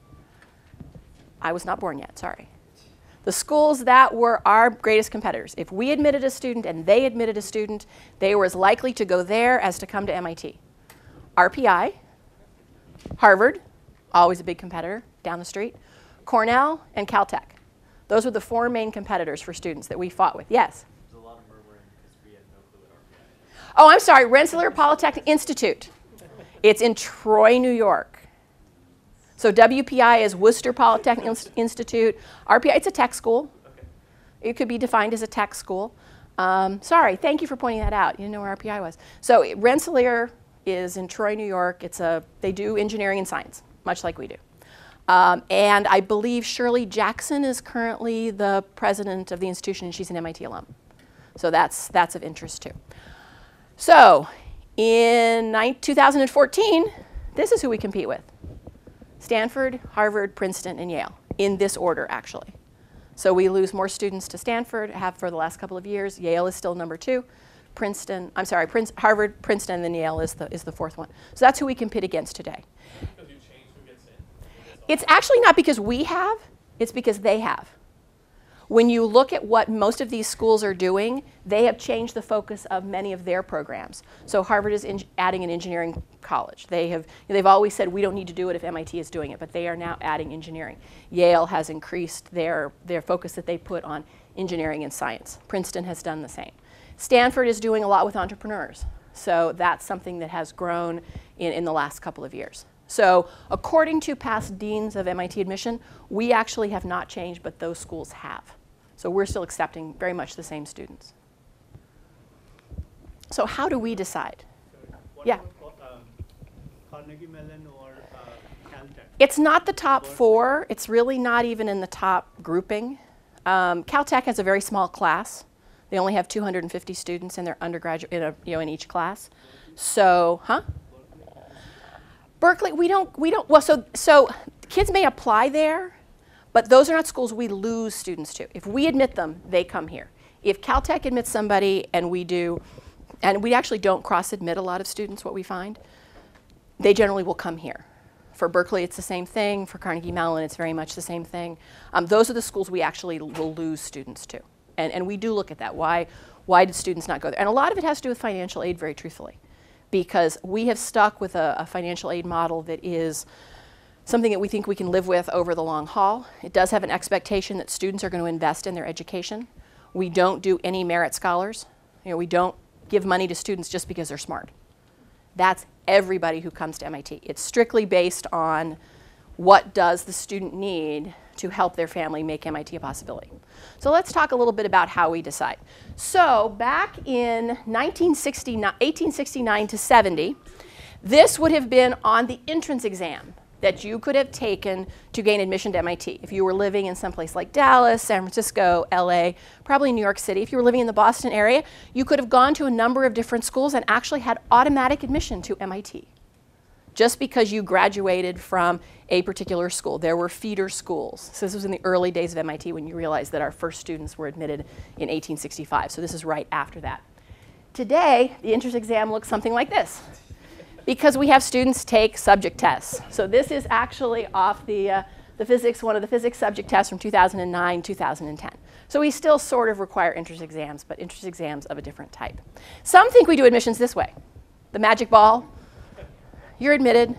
I was not born yet, sorry. The schools that were our greatest competitors. If we admitted a student and they admitted a student, they were as likely to go there as to come to M I T. R P I, Harvard, always a big competitor down the street, Cornell, and Caltech. Those were the four main competitors for students that we fought with. Yes? There's a lot of murmuring because we had no clue what R P I is. Oh, I'm sorry, Rensselaer Polytechnic Institute. It's in Troy, New York. So W P I is Worcester Polytechnic Inst Institute. R P I, it's a tech school. Okay. It could be defined as a tech school. Um, sorry, thank you for pointing that out. You didn't know where R P I was. So Rensselaer is in Troy, New York. It's a, they do engineering and science, much like we do. Um, and I believe Shirley Jackson is currently the president of the institution, and she's an M I T alum. So that's, that's of interest too. So in two thousand fourteen, this is who we compete with. Stanford, Harvard, Princeton, and Yale, in this order, actually. So we lose more students to Stanford, have for the last couple of years. Yale is still number two. Princeton, I'm sorry, Prince, Harvard, Princeton, and then Yale is the, is the fourth one. So that's who we compete against today. Because you change who gets in. It's actually not because we have, it's because they have. When you look at what most of these schools are doing, they have changed the focus of many of their programs. So Harvard is in, adding an engineering college. They have, they've always said we don't need to do it if M I T is doing it, but they are now adding engineering. Yale has increased their, their focus that they put on engineering and science. Princeton has done the same. Stanford is doing a lot with entrepreneurs. So that's something that has grown in, in the last couple of years. So according to past deans of M I T admission, we actually have not changed, but those schools have. So we're still accepting very much the same students. So how do we decide? What Yeah. about um, Carnegie Mellon or uh, Caltech? It's not the top four. It's really not even in the top grouping. Um, Caltech has a very small class. They only have two hundred fifty students in their undergraduate, in, a, you know, in each class. So, huh? Berkeley, we don't, we don't, well, so, so kids may apply there, but those are not schools we lose students to. If we admit them, they come here. If Caltech admits somebody and we do, and we actually don't cross-admit a lot of students, what we find, they generally will come here. For Berkeley, it's the same thing. For Carnegie Mellon, it's very much the same thing. Um, those are the schools we actually will lose students to. And, and we do look at that. Why, why did students not go there? And a lot of it has to do with financial aid, very truthfully, because we have stuck with a, a financial aid model that is something that we think we can live with over the long haul. It does have an expectation that students are going to invest in their education. We don't do any merit scholars. You know, we don't give money to students just because they're smart. That's everybody who comes to M I T. It's strictly based on what does the student need to help their family make M I T a possibility. So let's talk a little bit about how we decide. So back in eighteen sixty-nine to seventy, this would have been on the entrance exam that you could have taken to gain admission to M I T. If you were living in some place like Dallas, San Francisco, L A, probably New York City. If you were living in the Boston area, you could have gone to a number of different schools and actually had automatic admission to M I T. Just because you graduated from a particular school. There were feeder schools. So this was in the early days of M I T when you realized that our first students were admitted in eighteen sixty-five. So this is right after that. Today, the entrance exam looks something like this, because we have students take subject tests. So this is actually off the, uh, the physics, one of the physics subject tests from two thousand nine, two thousand ten. So we still sort of require entrance exams, but entrance exams of a different type. Some think we do admissions this way. The magic ball, you're admitted.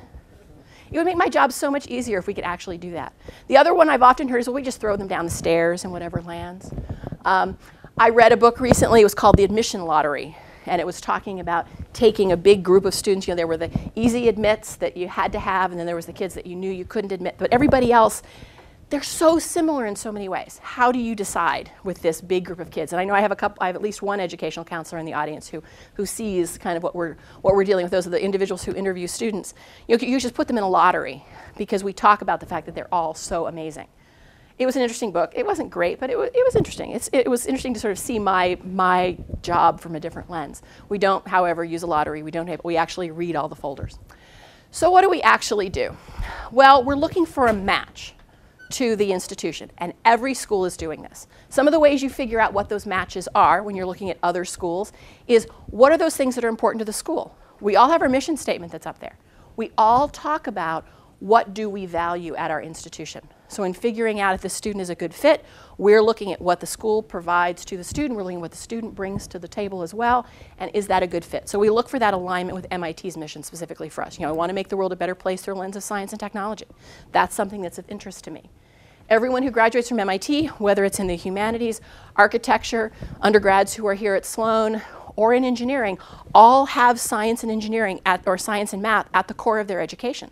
It would make my job so much easier if we could actually do that. The other one I've often heard is, well, we just throw them down the stairs and whatever lands. Um, I read a book recently, it was called The Admission Lottery. And it was talking about taking a big group of students. You know, there were the easy admits that you had to have, and then there was the kids that you knew you couldn't admit. But everybody else, they're so similar in so many ways. How do you decide with this big group of kids? And I know I have a couple, I have at least one educational counselor in the audience who, who sees kind of what we're, what we're dealing with. Those are the individuals who interview students. You know, you just put them in a lottery because we talk about the fact that they're all so amazing. It was an interesting book. It wasn't great, but it was, it was interesting. It's, it was interesting to sort of see my, my job from a different lens. We don't, however, use a lottery. We don't have, we actually read all the folders. So what do we actually do? Well, we're looking for a match to the institution, and every school is doing this. Some of the ways you figure out what those matches are when you're looking at other schools is, what are those things that are important to the school? We all have our mission statement that's up there. We all talk about what do we value at our institution. So in figuring out if the student is a good fit, we're looking at what the school provides to the student, we're looking at what the student brings to the table as well, and is that a good fit? So we look for that alignment with M I T's mission specifically for us. You know, I want to make the world a better place through a lens of science and technology. That's something that's of interest to me. Everyone who graduates from M I T, whether it's in the humanities, architecture, undergrads who are here at Sloan, or in engineering, all have science and engineering at, or science and math at the core of their education.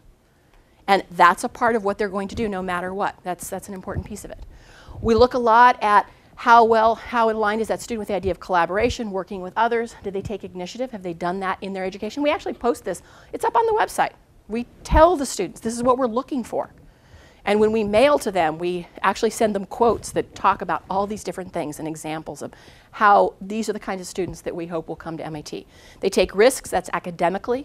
And that's a part of what they're going to do no matter what. That's, that's an important piece of it. We look a lot at how well, how aligned is that student with the idea of collaboration, working with others. Did they take initiative? Have they done that in their education? We actually post this. It's up on the website. We tell the students this is what we're looking for. And when we mail to them, we actually send them quotes that talk about all these different things and examples of how these are the kinds of students that we hope will come to M I T. They take risks, that's academically.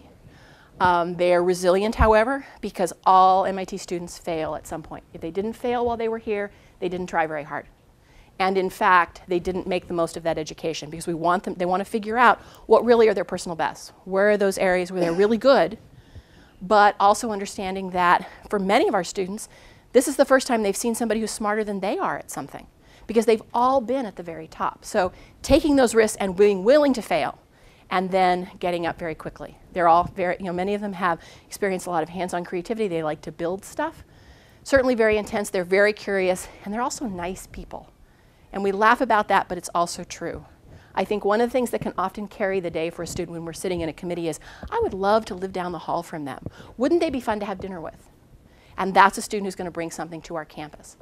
Um, they are resilient, however, because all M I T students fail at some point. If they didn't fail while they were here, they didn't try very hard. And in fact, they didn't make the most of that education because we want them, they want to figure out what really are their personal bests. Where are those areas where they're really good, but also understanding that for many of our students, this is the first time they've seen somebody who's smarter than they are at something because they've all been at the very top. So taking those risks and being willing to fail and then getting up very quickly. They're all very, you know, many of them have experienced a lot of hands-on creativity. They like to build stuff. Certainly very intense, they're very curious, and they're also nice people. And we laugh about that, but it's also true. I think one of the things that can often carry the day for a student when we're sitting in a committee is, I would love to live down the hall from them. Wouldn't they be fun to have dinner with? And that's a student who's going to bring something to our campus.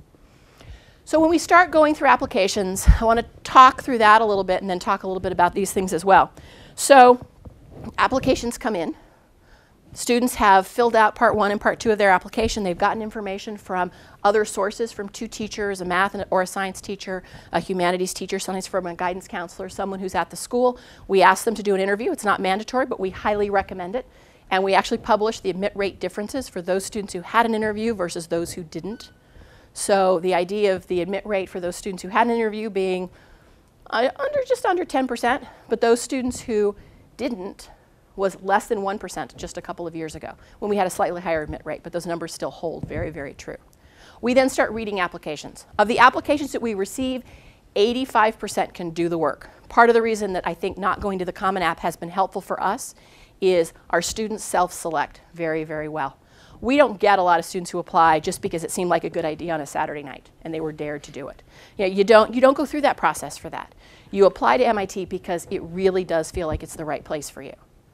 So when we start going through applications, I want to talk through that a little bit and then talk a little bit about these things as well. So applications come in. Students have filled out part one and part two of their application. They've gotten information from other sources, from two teachers, a math and or a science teacher, a humanities teacher, sometimes from a guidance counselor, someone who's at the school. We ask them to do an interview. It's not mandatory, but we highly recommend it. And we actually publish the admit rate differences for those students who had an interview versus those who didn't. So the idea of the admit rate for those students who had an interview being uh, under just under ten percent, but those students who didn't was less than one percent just a couple of years ago when we had a slightly higher admit rate, but those numbers still hold very, very true. We then start reading applications. Of the applications that we receive, eighty-five percent can do the work. Part of the reason that I think not going to the Common App has been helpful for us is our students self-select very, very well. We don't get a lot of students who apply just because it seemed like a good idea on a Saturday night and they were dared to do it. You know, you don't, you don't go through that process for that. You apply to M I T because it really does feel like it's the right place for you.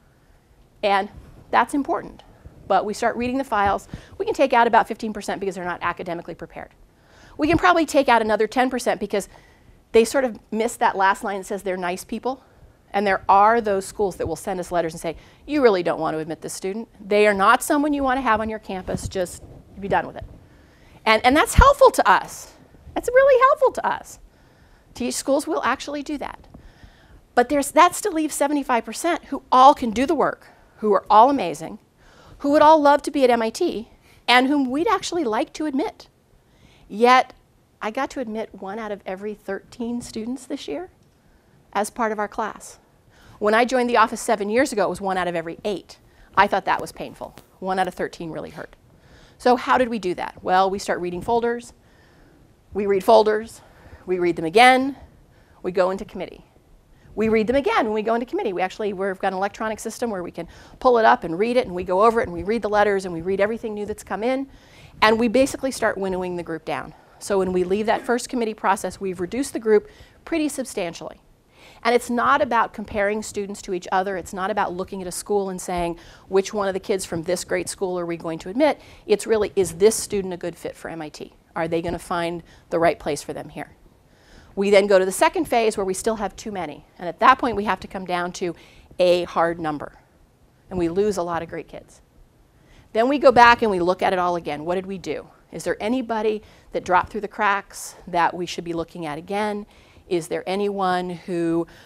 And that's important. But we start reading the files. We can take out about fifteen percent because they're not academically prepared. We can probably take out another ten percent because they sort of miss that last line that says they're nice people. And there are those schools that will send us letters and say, you really don't want to admit this student. They are not someone you want to have on your campus. Just be done with it. And, and that's helpful to us. That's really helpful to us. Teach schools will actually do that. But there's, that still leaves seventy-five percent who all can do the work, who are all amazing, who would all love to be at M I T, and whom we'd actually like to admit. Yet, I got to admit one out of every thirteen students this year as part of our class. When I joined the office seven years ago, it was one out of every eight. I thought that was painful. One out of thirteen really hurt. So how did we do that? Well, we start reading folders. We read folders. We read them again. We go into committee. We read them again when we go into committee. We actually, we've got an electronic system where we can pull it up and read it, and we go over it, and we read the letters, and we read everything new that's come in, and we basically start winnowing the group down. So when we leave that first committee process, we've reduced the group pretty substantially. And it's not about comparing students to each other. It's not about looking at a school and saying, which one of the kids from this great school are we going to admit? It's really, is this student a good fit for M I T? Are they going to find the right place for them here? We then go to the second phase where we still have too many. And at that point, we have to come down to a hard number. And we lose a lot of great kids. Then we go back and we look at it all again. What did we do? Is there anybody that dropped through the cracks that we should be looking at again? Is there anyone who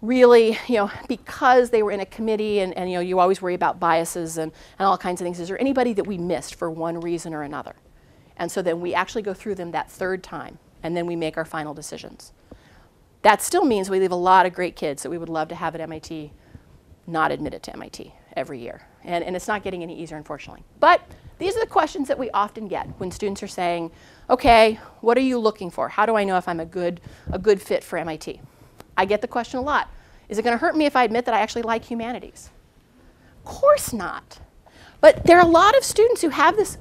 really, you know, because they were in a committee and, and you know, you always worry about biases and, and all kinds of things. Is there anybody that we missed for one reason or another? And so then we actually go through them that third time, and then we make our final decisions. That still means we leave a lot of great kids that we would love to have at M I T not admitted to M I T every year. And, and it's not getting any easier, unfortunately. But these are the questions that we often get when students are saying, okay, what are you looking for? How do I know if I'm a good, a good fit for M I T? I get the question a lot. Is it going to hurt me if I admit that I actually like humanities? Of course not. But there are a lot of students who have this.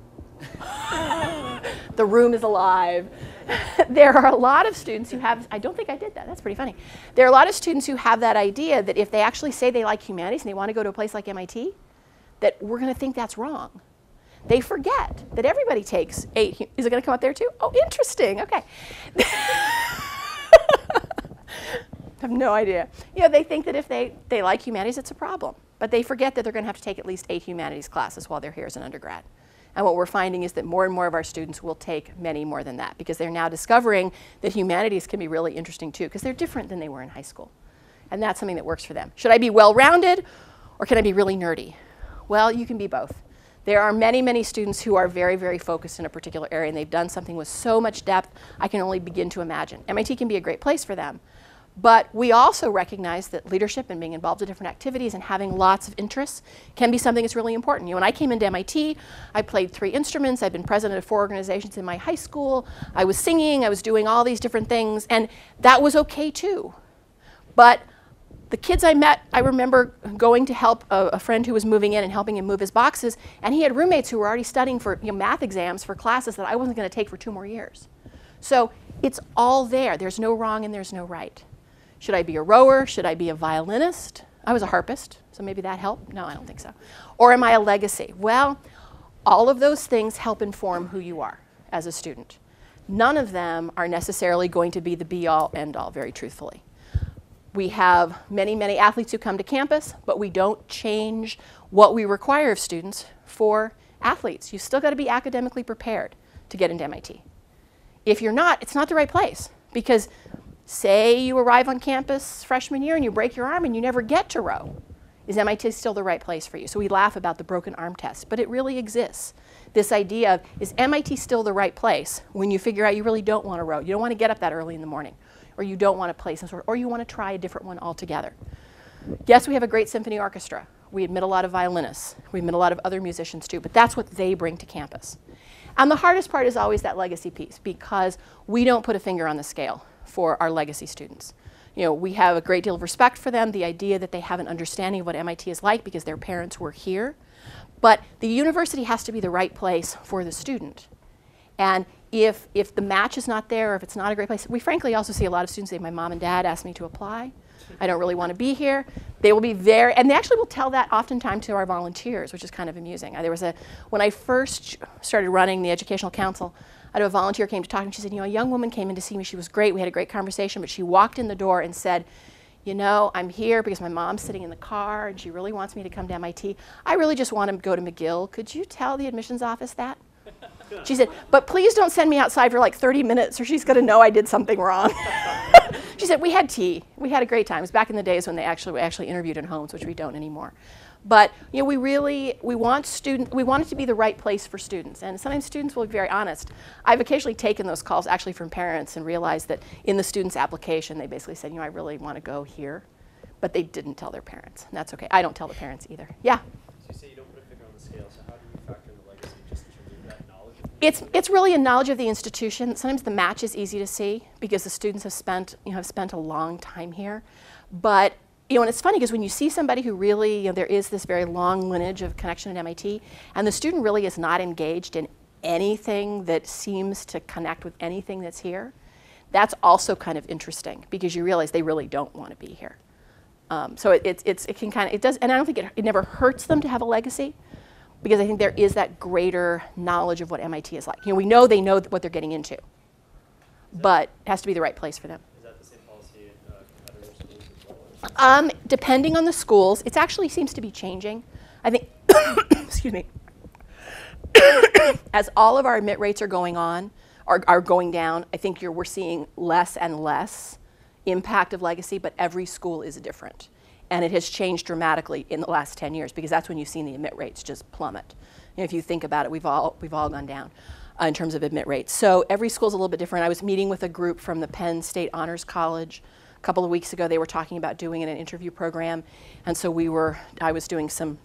The room is alive. There are a lot of students who have, I don't think I did that, that's pretty funny. There are a lot of students who have that idea that if they actually say they like humanities and they want to go to a place like M I T, that we're going to think that's wrong. They forget that everybody takes eight. Is it going to come up there too? Oh, interesting. Okay. I have no idea. You know, they think that if they, they like humanities, it's a problem. But they forget that they're going to have to take at least eight humanities classes while they're here as an undergrad. And what we're finding is that more and more of our students will take many more than that, because they're now discovering that humanities can be really interesting too, because they're different than they were in high school. And that's something that works for them. Should I be well-rounded, or can I be really nerdy? Well, you can be both. There are many, many students who are very, very focused in a particular area, and they've done something with so much depth, I can only begin to imagine. M I T can be a great place for them. But we also recognize that leadership and being involved in different activities and having lots of interests can be something that's really important. You know, when I came into M I T, I played three instruments. I've been president of four organizations in my high school. I was singing. I was doing all these different things. And that was OK, too. But the kids I met, I remember going to help a, a friend who was moving in and helping him move his boxes. And he had roommates who were already studying for you know, math exams for classes that I wasn't going to take for two more years. So it's all there. There's no wrong and there's no right. Should I be a rower? Should I be a violinist? I was a harpist, so maybe that helped. No, I don't think so. Or am I a legacy? Well, all of those things help inform who you are as a student. None of them are necessarily going to be the be-all, end-all, very truthfully. We have many, many athletes who come to campus, but we don't change what we require of students for athletes. You've still got to be academically prepared to get into M I T. If you're not, it's not the right place, because say you arrive on campus freshman year and you break your arm and you never get to row. Is M I T still the right place for you? So we laugh about the broken arm test, but it really exists. This idea of, is M I T still the right place when you figure out you really don't want to row, you don't want to get up that early in the morning, or you don't want to play some sort, or you want to try a different one altogether. Yes, we have a great symphony orchestra. We admit a lot of violinists. We admit a lot of other musicians too, but that's what they bring to campus. And the hardest part is always that legacy piece, because we don't put a finger on the scale for our legacy students. You know, we have a great deal of respect for them, the idea that they have an understanding of what M I T is like because their parents were here. But the university has to be the right place for the student. And if, if the match is not there, or if it's not a great place, we frankly also see a lot of students say, my mom and dad asked me to apply. I don't really want to be here. They will be very, and they actually will tell that oftentimes to our volunteers, which is kind of amusing. Uh, there was a, when I first started running the Educational Council, I had a volunteer came to talk to me. She said, you know, a young woman came in to see me. She was great. We had a great conversation, but she walked in the door and said, you know, I'm here because my mom's sitting in the car and she really wants me to come to M I T. I really just want to go to McGill. Could you tell the admissions office that? She said, but please don't send me outside for like thirty minutes or she's going to know I did something wrong. She said, we had tea. We had a great time. It was back in the days when they actually, we actually interviewed in homes, which we don't anymore. But you know, we really, we want student, we want it to be the right place for students. And sometimes students will be very honest. I've occasionally taken those calls actually from parents and realized that in the student's application, they basically said, you know, I really want to go here. But they didn't tell their parents. And that's okay. I don't tell the parents either. Yeah? So you say you don't put a finger on the scale, so how do you factor in the legacy just in terms of that knowledge? It's, it's really a knowledge of the institution. Sometimes the match is easy to see because the students have spent, you know, have spent a long time here. But you know, and it's funny because when you see somebody who really, you know, there is this very long lineage of connection at M I T, and the student really is not engaged in anything that seems to connect with anything that's here, that's also kind of interesting because you realize they really don't want to be here. Um, so it, it's, it's, it can kind of, it does, and I don't think it, it never hurts them to have a legacy because I think there is that greater knowledge of what M I T is like. You know, we know they know what they're getting into, but it has to be the right place for them. Um, depending on the schools, it actually seems to be changing. I think, excuse me, as all of our admit rates are going on, are, are going down, I think you're, we're seeing less and less impact of legacy, but every school is different. And it has changed dramatically in the last ten years, because that's when you've seen the admit rates just plummet. You know, if you think about it, we've all, we've all gone down uh, in terms of admit rates. So every school's a little bit different. I was meeting with a group from the Penn State Honors College a couple of weeks ago. They were talking about doing an interview program, and so we were, I was doing some,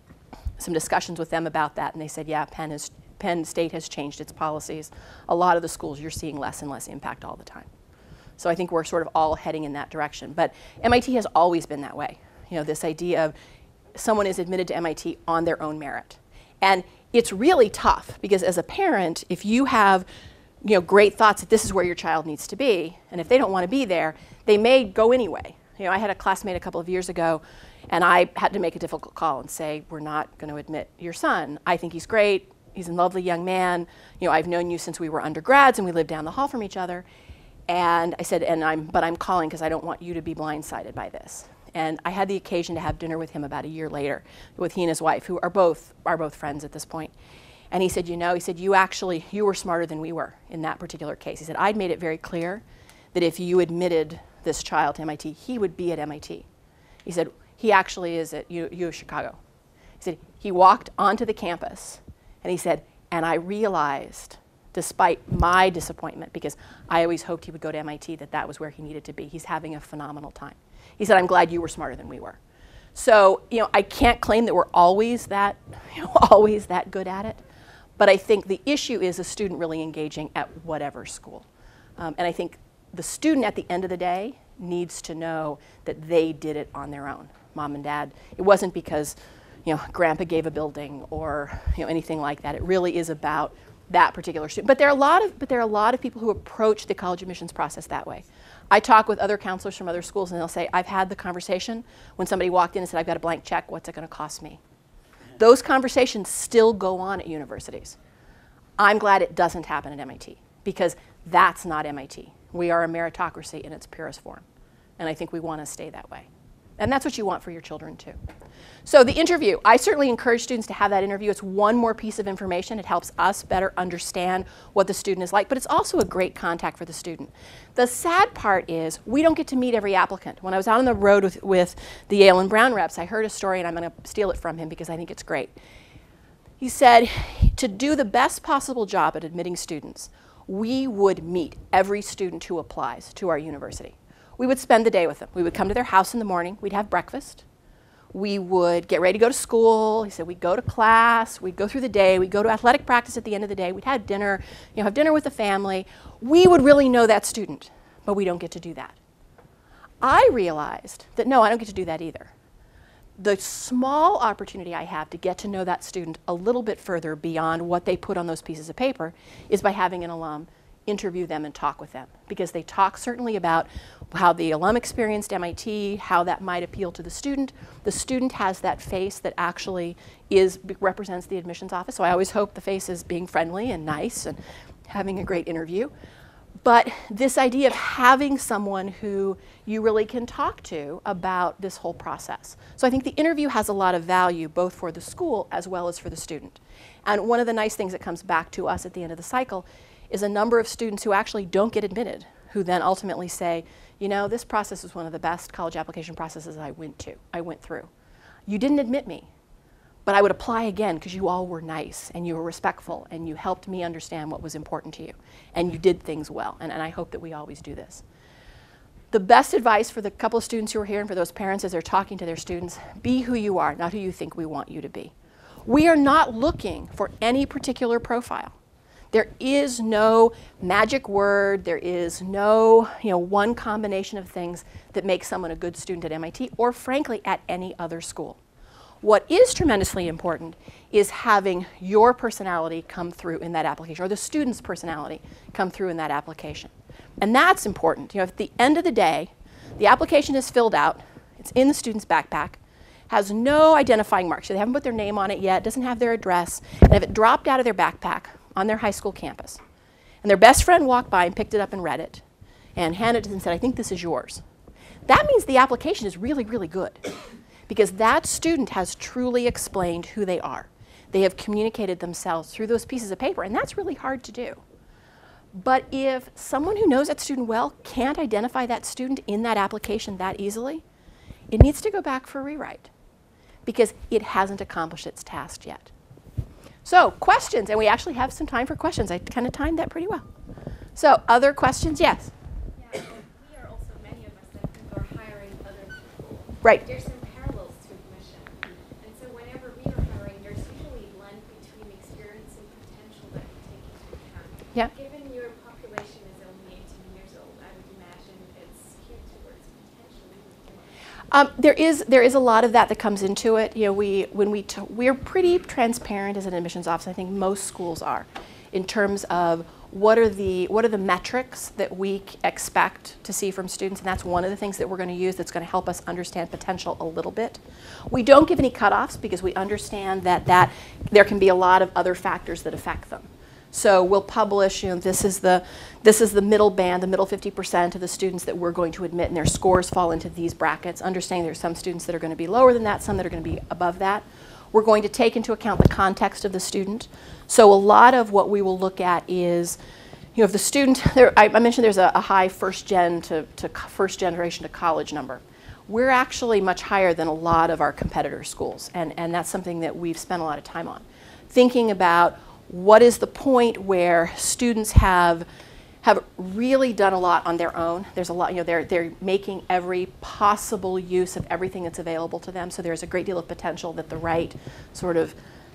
some discussions with them about that, and they said, yeah, Penn, has, Penn State has changed its policies. A lot of the schools, you're seeing less and less impact all the time. So I think we're sort of all heading in that direction. But M I T has always been that way. You know, this idea of someone is admitted to M I T on their own merit. And it's really tough, because as a parent, if you have, you know, great thoughts that this is where your child needs to be, and if they don't want to be there, they may go anyway. You know, I had a classmate a couple of years ago, and I had to make a difficult call and say, we're not going to admit your son. I think he's great. He's a lovely young man. You know, I've known you since we were undergrads, and we lived down the hall from each other. And I said, and I'm, but I'm calling because I don't want you to be blindsided by this. And I had the occasion to have dinner with him about a year later, with he and his wife, who are both, are both friends at this point. And he said, you know, he said, you actually, you were smarter than we were in that particular case. He said, I'd made it very clear that if you admitted this child to M I T, he would be at M I T. He said, he actually is at U, U of Chicago. He said, he walked onto the campus, and he said, and I realized, despite my disappointment, because I always hoped he would go to M I T, that that was where he needed to be. He's having a phenomenal time. He said, I'm glad you were smarter than we were. So, you know, I can't claim that we're always that, you know, always that good at it, but I think the issue is a student really engaging at whatever school. Um, and I think the student at the end of the day needs to know that they did it on their own, mom and dad. It wasn't because, you know, grandpa gave a building or, you know, anything like that. It really is about that particular student. But there are a lot of, but there are a lot of people who approach the college admissions process that way. I talk with other counselors from other schools, and they'll say, I've had the conversation when somebody walked in and said, I've got a blank check, what's it going to cost me? Those conversations still go on at universities. I'm glad it doesn't happen at M I T, because that's not M I T. We are a meritocracy in its purest form, and I think we want to stay that way. And that's what you want for your children too. So the interview, I certainly encourage students to have that interview. It's one more piece of information. It helps us better understand what the student is like, but it's also a great contact for the student. The sad part is we don't get to meet every applicant. When I was out on the road with, with the Yale and Brown reps, I heard a story, and I'm going to steal it from him because I think it's great. He said, to do the best possible job at admitting students, we would meet every student who applies to our university. We would spend the day with them. We would come to their house in the morning. We'd have breakfast. We would get ready to go to school. He said we'd go to class. We'd go through the day. We'd go to athletic practice at the end of the day. We'd have dinner, you know, have dinner with the family. We would really know that student, but we don't get to do that. I realized that, no, I don't get to do that either. The small opportunity I have to get to know that student a little bit further beyond what they put on those pieces of paper is by having an alum interview them and talk with them, because they talk certainly about how the alum experienced M I T, how that might appeal to the student. The student has that face that actually is represents the admissions office, so I always hope the face is being friendly and nice and having a great interview. But this idea of having someone who you really can talk to about this whole process. So I think the interview has a lot of value both for the school as well as for the student. And one of the nice things that comes back to us at the end of the cycle is a number of students who actually don't get admitted, who then ultimately say, you know, this process is one of the best college application processes I went to, I went through. You didn't admit me, but I would apply again because you all were nice and you were respectful and you helped me understand what was important to you and you did things well, and, and I hope that we always do this. The best advice for the couple of students who are here and for those parents as they're talking to their students, be who you are, not who you think we want you to be. We are not looking for any particular profile. There is no magic word, there is no, you know, one combination of things that makes someone a good student at M I T or frankly at any other school. What is tremendously important is having your personality come through in that application, or the student's personality come through in that application. And that's important. You know, at the end of the day, the application is filled out, it's in the student's backpack, has no identifying marks. So they haven't put their name on it yet, doesn't have their address, and if it dropped out of their backpack on their high school campus, and their best friend walked by and picked it up and read it, and handed it to them and said, I think this is yours. That means the application is really, really good, because that student has truly explained who they are. They have communicated themselves through those pieces of paper, and that's really hard to do. But if someone who knows that student well can't identify that student in that application that easily, it needs to go back for rewrite because it hasn't accomplished its task yet. So questions, and we actually have some time for questions. I kind of timed that pretty well. So other questions? Yes? Yeah, well, we are also, many of us, I think, are hiring other people. Right. There's some parallels to admission. And so whenever we are hiring, there's usually a blend between experience and potential that we take into account. Yeah. Given your population is only eighteen years old, I would imagine it's skewed towards potentially. Um, there is there is a lot of that that comes into it. You know, we when we t we're pretty transparent as an admissions office. I think most schools are, in terms of what are the what are the metrics that we expect to see from students, and that's one of the things that we're going to use that's going to help us understand potential a little bit. We don't give any cutoffs because we understand that that there can be a lot of other factors that affect them. So we'll publish, you know, this is the this is the middle band, the middle fifty percent of the students that we're going to admit, and their scores fall into these brackets. Understanding there's some students that are going to be lower than that, some that are going to be above that. We're going to take into account the context of the student. So a lot of what we will look at is, you know, if the student, there, I, I mentioned there's a, a high first gen to, to first generation to college number. We're actually much higher than a lot of our competitor schools, and, and that's something that we've spent a lot of time on. Thinking about what is the point where students have have really done a lot on their own. There's a lot, you know, they're, they're making every possible use of everything that's available to them, so there's a great deal of potential that the right sort of,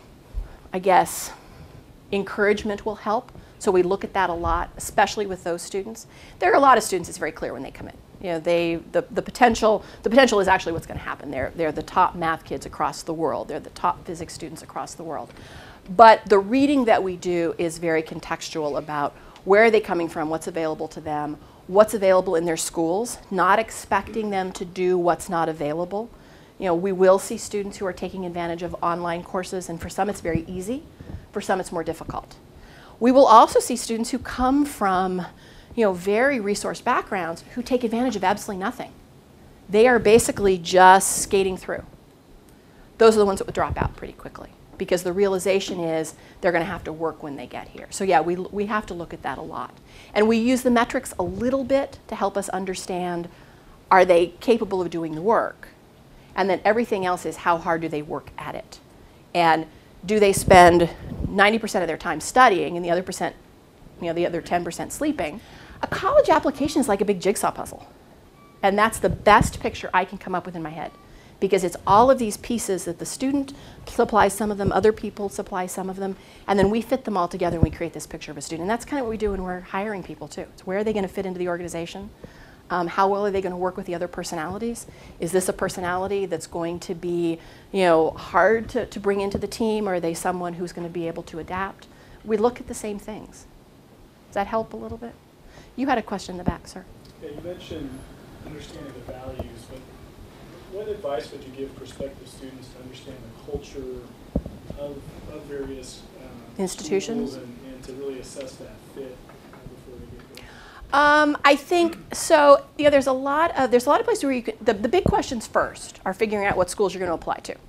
I guess, encouragement will help. So we look at that a lot, especially with those students. There are a lot of students, it's very clear when they come in. You know, they, the, the, potential, the potential is actually what's going to happen. They're, they're the top math kids across the world. They're the top physics students across the world. But the reading that we do is very contextual about where are they coming from, what's available to them, what's available in their schools, not expecting them to do what's not available. You know, we will see students who are taking advantage of online courses, and for some it's very easy, for some it's more difficult. We will also see students who come from, you know, very resource backgrounds who take advantage of absolutely nothing. They are basically just skating through. Those are the ones that would drop out pretty quickly, because the realization is they're going to have to work when they get here. So yeah, we, we have to look at that a lot. And we use the metrics a little bit to help us understand, are they capable of doing the work? And then everything else is, how hard do they work at it? And do they spend ninety percent of their time studying and the other percent, you know, the other ten percent sleeping? A college application is like a big jigsaw puzzle. And that's the best picture I can come up with in my head, because it's all of these pieces that the student supplies some of them, other people supply some of them, and then we fit them all together and we create this picture of a student. And that's kind of what we do when we're hiring people too. It's where are they going to fit into the organization? Um, how well are they going to work with the other personalities? Is this a personality that's going to be, you know, hard to, to bring into the team, or are they someone who's going to be able to adapt? We look at the same things. Does that help a little bit? You had a question in the back, sir. Yeah, you mentioned understanding the values, but what advice would you give prospective students to understand the culture of, of various uh, institutions and, and to really assess that fit uh, before they get going? Um, I think so. Yeah, there's a lot of there's a lot of places where you can. The, the big questions first are figuring out what schools you're going to apply to,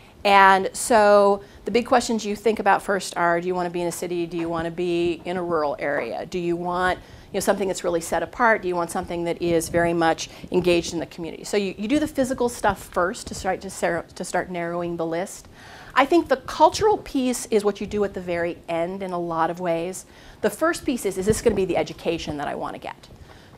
and so the big questions you think about first are: do you want to be in a city? Do you want to be in a rural area? Do you want, you know, something that's really set apart? Do you want something that is very much engaged in the community? So you, you do the physical stuff first to start to, ser to start narrowing the list. I think the cultural piece is what you do at the very end in a lot of ways. The first piece is, is this going to be the education that I want to get?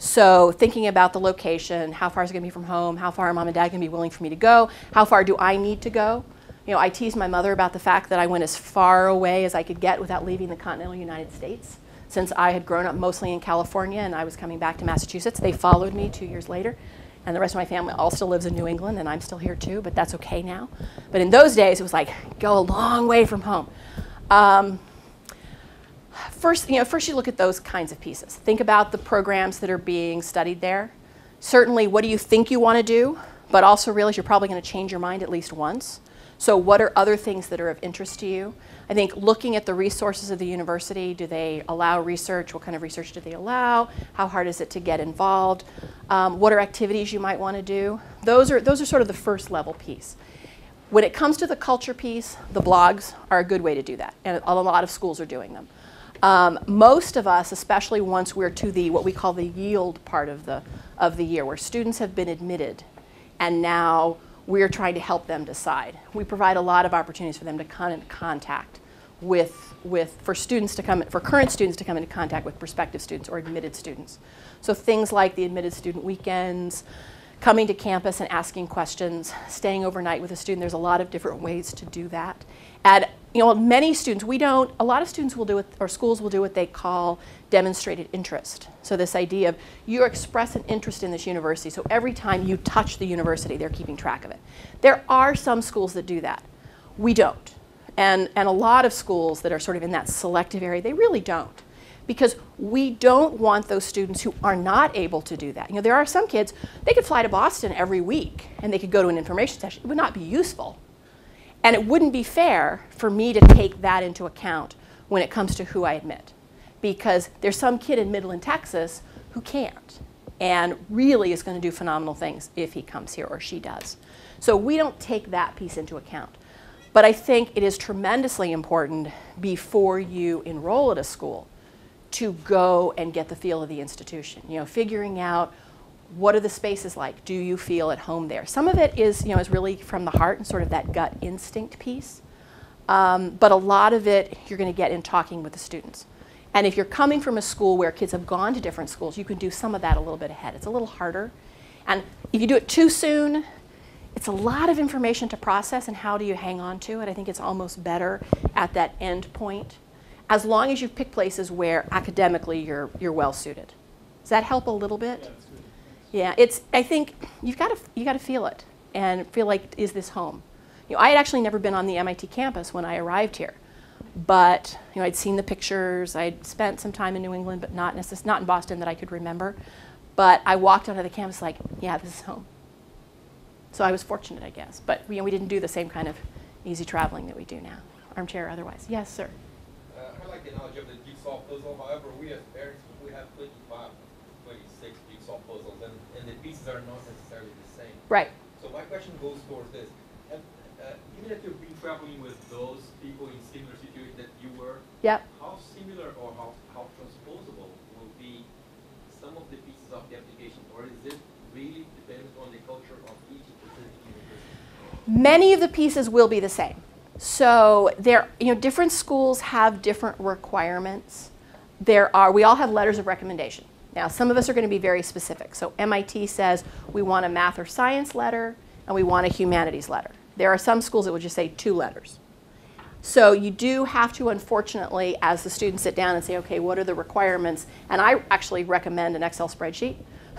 So thinking about the location, how far is it going to be from home? How far are mom and dad going to be willing for me to go? How far do I need to go? You know, I teased my mother about the fact that I went as far away as I could get without leaving the continental United States. Since I had grown up mostly in California and I was coming back to Massachusetts, they followed me two years later. And the rest of my family all still lives in New England, and I'm still here too, but that's okay now. But in those days, it was like, go a long way from home. Um, first, you know, first you look at those kinds of pieces. Think about the programs that are being studied there. Certainly, what do you think you want to do? But also realize you're probably going to change your mind at least once. So what are other things that are of interest to you? I think looking at the resources of the university, do they allow research? What kind of research do they allow? How hard is it to get involved? Um, what are activities you might want to do? Those are, those are sort of the first level piece. When it comes to the culture piece, the blogs are a good way to do that, and a lot of schools are doing them. Um, most of us, especially once we're to the what we call the yield part of the, of the year, where students have been admitted and now we're trying to help them decide. We provide a lot of opportunities for them to come into contact with, with for students to come, for current students to come into contact with prospective students or admitted students. So things like the admitted student weekends, coming to campus and asking questions, staying overnight with a student. There's a lot of different ways to do that. And you know, many students, we don't, a lot of students will do what, or schools will do what they call demonstrated interest. So this idea of you express an interest in this university, so every time you touch the university, they're keeping track of it. There are some schools that do that. We don't. And, and a lot of schools that are sort of in that selective area, they really don't. Because we don't want those students who are not able to do that. You know, there are some kids, they could fly to Boston every week and they could go to an information session. It would not be useful. And it wouldn't be fair for me to take that into account when it comes to who I admit. Because there's some kid in Midland, Texas who can't and really is going to do phenomenal things if he comes here or she does. So we don't take that piece into account. But I think it is tremendously important before you enroll at a school to go and get the feel of the institution. You know, figuring out what are the spaces like? Do you feel at home there? Some of it is, you know, is really from the heart and sort of that gut instinct piece. Um, but a lot of it you're going to get in talking with the students. And if you're coming from a school where kids have gone to different schools, you can do some of that a little bit ahead. It's a little harder. And if you do it too soon, it's a lot of information to process, and how do you hang on to it? I think it's almost better at that end point, as long as you've picked places where academically you're, you're well suited. Does that help a little bit? Yeah, that's good. Yeah, it's, I think you've got to, you got to feel it and feel like, is this home? You know, I had actually never been on the M I T campus when I arrived here, but you know, I'd seen the pictures. I'd spent some time in New England, but not necess- not in Boston that I could remember. But I walked onto the campus like, yeah, this is home. So I was fortunate, I guess. But you know, we didn't do the same kind of easy traveling that we do now, armchair or otherwise. Yes, sir. Uh, I like the analogy of the jigsaw puzzle. However, we as parents, we have twenty-five, twenty-six jigsaw puzzles, and, and the pieces are not necessarily the same. Right. So my question goes towards this. And, uh, given that you've been traveling with those people in similar situations that you were, Yep. how similar or how, how transposable will be some of the pieces of the application, or is it really dependent on the culture of each specific university? Many of the pieces will be the same. So there, you know, different schools have different requirements. There are, we all have letters of recommendation. Now, some of us are going to be very specific. So M I T says we want a math or science letter, and we want a humanities letter. There are some schools that would just say two letters. So you do have to, unfortunately, as the students sit down and say, okay, what are the requirements? And I actually recommend an Excel spreadsheet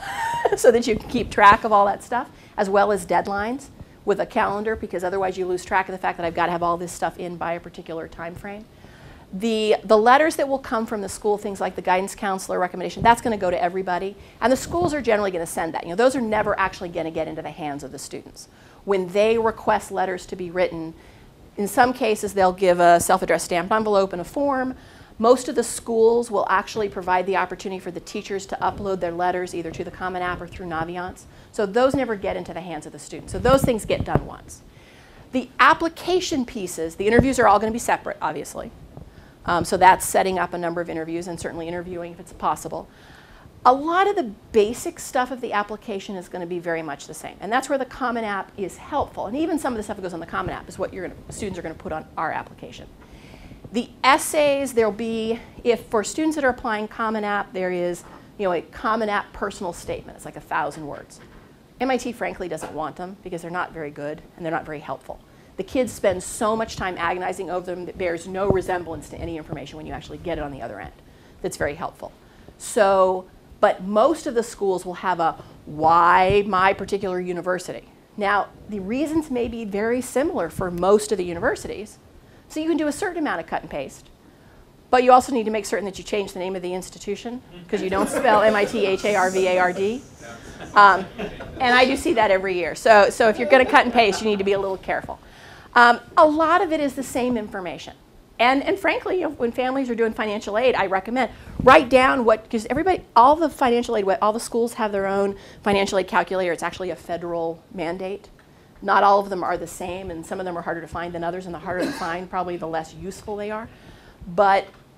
so that you can keep track of all that stuff, as well as deadlines with a calendar, because otherwise you lose track of the fact that I've got to have all this stuff in by a particular time frame. The, the letters that will come from the school, things like the guidance counselor recommendation, that's going to go to everybody. And the schools are generally going to send that. You know, those are never actually going to get into the hands of the students. When they request letters to be written, in some cases they'll give a self-addressed stamped envelope and a form. Most of the schools will actually provide the opportunity for the teachers to upload their letters either to the Common App or through Naviance. So those never get into the hands of the students. So those things get done once. The application pieces, the interviews are all going to be separate, obviously. Um, so that's setting up a number of interviews and certainly interviewing if it's possible. A lot of the basic stuff of the application is going to be very much the same. And that's where the Common App is helpful. And even some of the stuff that goes on the Common App is what you're gonna, students are going to put on our application. The essays, there'll be, if for students that are applying Common App, there is you know, a Common App personal statement. It's like a thousand words. M I T, frankly, doesn't want them because they're not very good and they're not very helpful. The kids spend so much time agonizing over them that bears no resemblance to any information when you actually get it on the other end. That's very helpful. So, but most of the schools will have a why my particular university. Now, the reasons may be very similar for most of the universities. So you can do a certain amount of cut and paste. But you also need to make certain that you change the name of the institution because you don't spell M I T H A R V A R D. Um, and I do see that every year. So, so if you're going to cut and paste, you need to be a little careful. Um, a lot of it is the same information. And, and frankly, you know, when families are doing financial aid, I recommend write down what, because everybody, all the financial aid, all the schools have their own financial aid calculator. It's actually a federal mandate. Not all of them are the same, and some of them are harder to find than others, and the harder to find, probably the less useful they are. But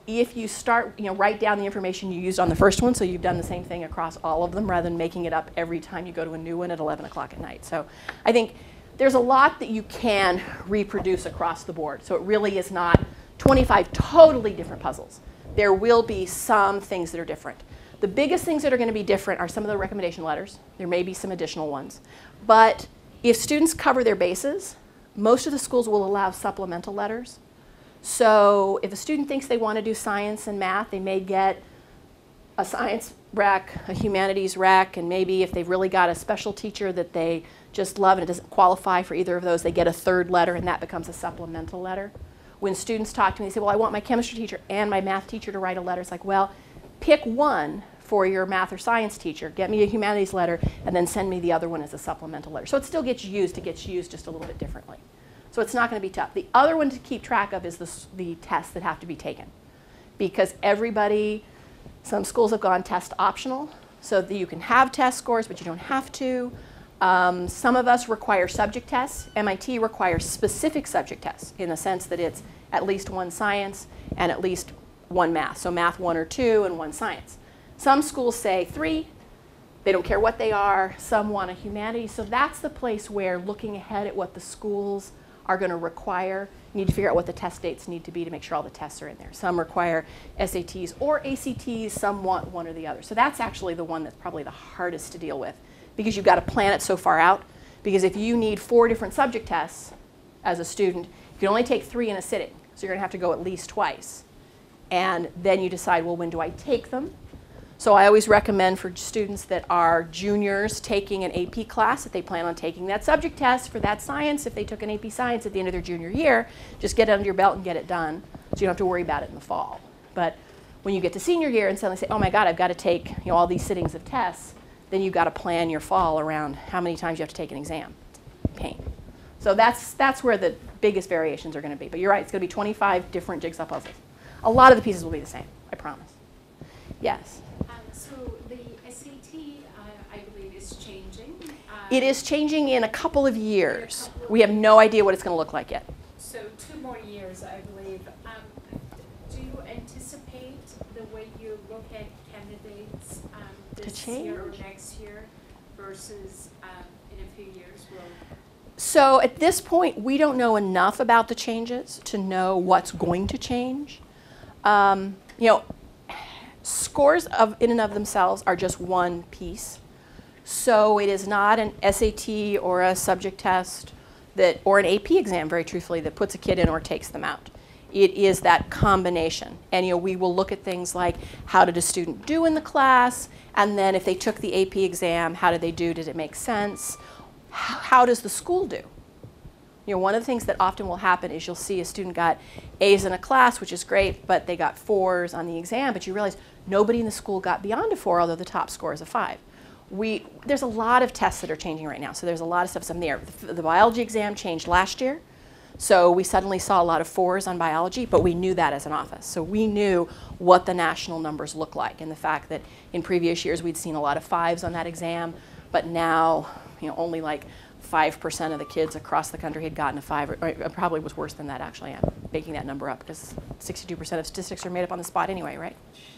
if you start, you know, write down the information you used on the first one, so you've done the same thing across all of them rather than making it up every time you go to a new one at eleven o'clock at night. So I think there's a lot that you can reproduce across the board. So it really is not twenty-five totally different puzzles. There will be some things that are different. The biggest things that are going to be different are some of the recommendation letters. There may be some additional ones. But if students cover their bases, most of the schools will allow supplemental letters. So if a student thinks they want to do science and math, they may get a science rec, a humanities rec, and maybe if they've really got a special teacher that they just love and it doesn't qualify for either of those, they get a third letter and that becomes a supplemental letter. When students talk to me, they say, well, I want my chemistry teacher and my math teacher to write a letter. It's like, well, pick one for your math or science teacher, get me a humanities letter, and then send me the other one as a supplemental letter. So it still gets used, it gets used just a little bit differently. So it's not going to be tough. The other one to keep track of is the, the tests that have to be taken. Because everybody, some schools have gone test optional, so that you can have test scores, but you don't have to. Um, some of us require subject tests. M I T requires specific subject tests in the sense that it's at least one science and at least one math. So math one or two and one science. Some schools say three. They don't care what they are. Some want a humanities. So that's the place where looking ahead at what the schools are going to require, you need to figure out what the test dates need to be to make sure all the tests are in there. Some require S A Ts or A C Ts. Some want one or the other. So that's actually the one that's probably the hardest to deal with because you've got to plan it so far out. Because if you need four different subject tests as a student, you can only take three in a sitting. So you're going to have to go at least twice. And then you decide, well, when do I take them? So I always recommend for students that are juniors taking an A P class, if they plan on taking that subject test for that science, if they took an A P science at the end of their junior year, just get it under your belt and get it done so you don't have to worry about it in the fall. But when you get to senior year and suddenly say, oh my God, I've got to take, you know, all these sittings of tests, then you've got to plan your fall around how many times you have to take an exam. Pain. So that's, that's where the biggest variations are going to be. But you're right, it's going to be twenty-five different jigsaw puzzles. A lot of the pieces will be the same, I promise. Yes? Um, so the S A T, uh, I believe, is changing. Um, It is changing in a couple of years. couple of We have no idea what it's going to look like yet. So two more years, I believe. Um, do you anticipate the way you look at candidates um, this year or change? next year versus um, in a few years will? So at this point, we don't know enough about the changes to know what's going to change. Um, you know, scores of, in and of themselves are just one piece. So it is not an S A T or a subject test that, or an A P exam, very truthfully, that puts a kid in or takes them out. It is that combination. And you know, we will look at things like how did a student do in the class, and then if they took the A P exam, how did they do? Did it make sense? How, how does the school do? You know, one of the things that often will happen is you'll see a student got A's in a class, which is great, but they got fours on the exam, but you realize nobody in the school got beyond a four, although the top score is a five. We, there's a lot of tests that are changing right now, so there's a lot of stuff in there. The, the biology exam changed last year, so we suddenly saw a lot of fours on biology, but we knew that as an office. So we knew what the national numbers look like, and the fact that in previous years we'd seen a lot of fives on that exam, but now, you know, only like five percent of the kids across the country had gotten a five, or, or it probably was worse than that actually. I'm making that number up because sixty-two percent of statistics are made up on the spot anyway, right?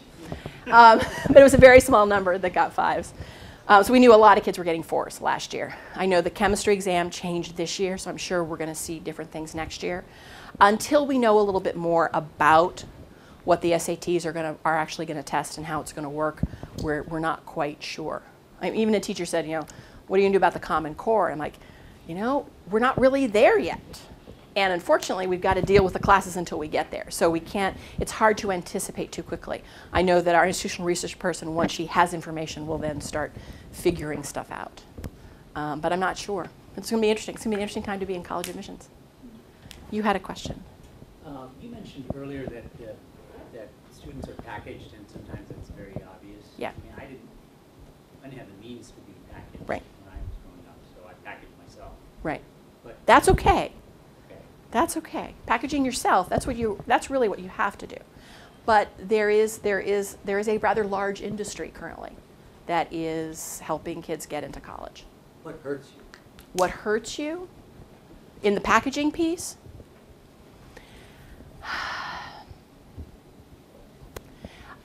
um, but it was a very small number that got fives. Um, so we knew a lot of kids were getting fours last year. I know the chemistry exam changed this year, so I'm sure we're going to see different things next year. Until we know a little bit more about what the S A Ts are, gonna, are actually going to test and how it's going to work, we're, we're not quite sure. I mean, even a teacher said, you know, what are you going to do about the Common Core? I'm like, you know, we're not really there yet. And unfortunately, we've got to deal with the classes until we get there. So we can't, it's hard to anticipate too quickly. I know that our institutional research person, once she has information, will then start figuring stuff out. Um, but I'm not sure. It's going to be interesting. It's going to be an interesting time to be in college admissions. You had a question. Um, you mentioned earlier that, uh, that students are packaged and sometimes it's very obvious. Yeah. I mean, I didn't, I didn't have the means to be packaged Right. when I was growing up, so I packaged myself. Right. But That's okay. okay. That's okay. Packaging yourself, that's what you, that's really what you have to do. But there is, there is, there is a rather large industry currently that is helping kids get into college. What hurts you? What hurts you in the packaging piece?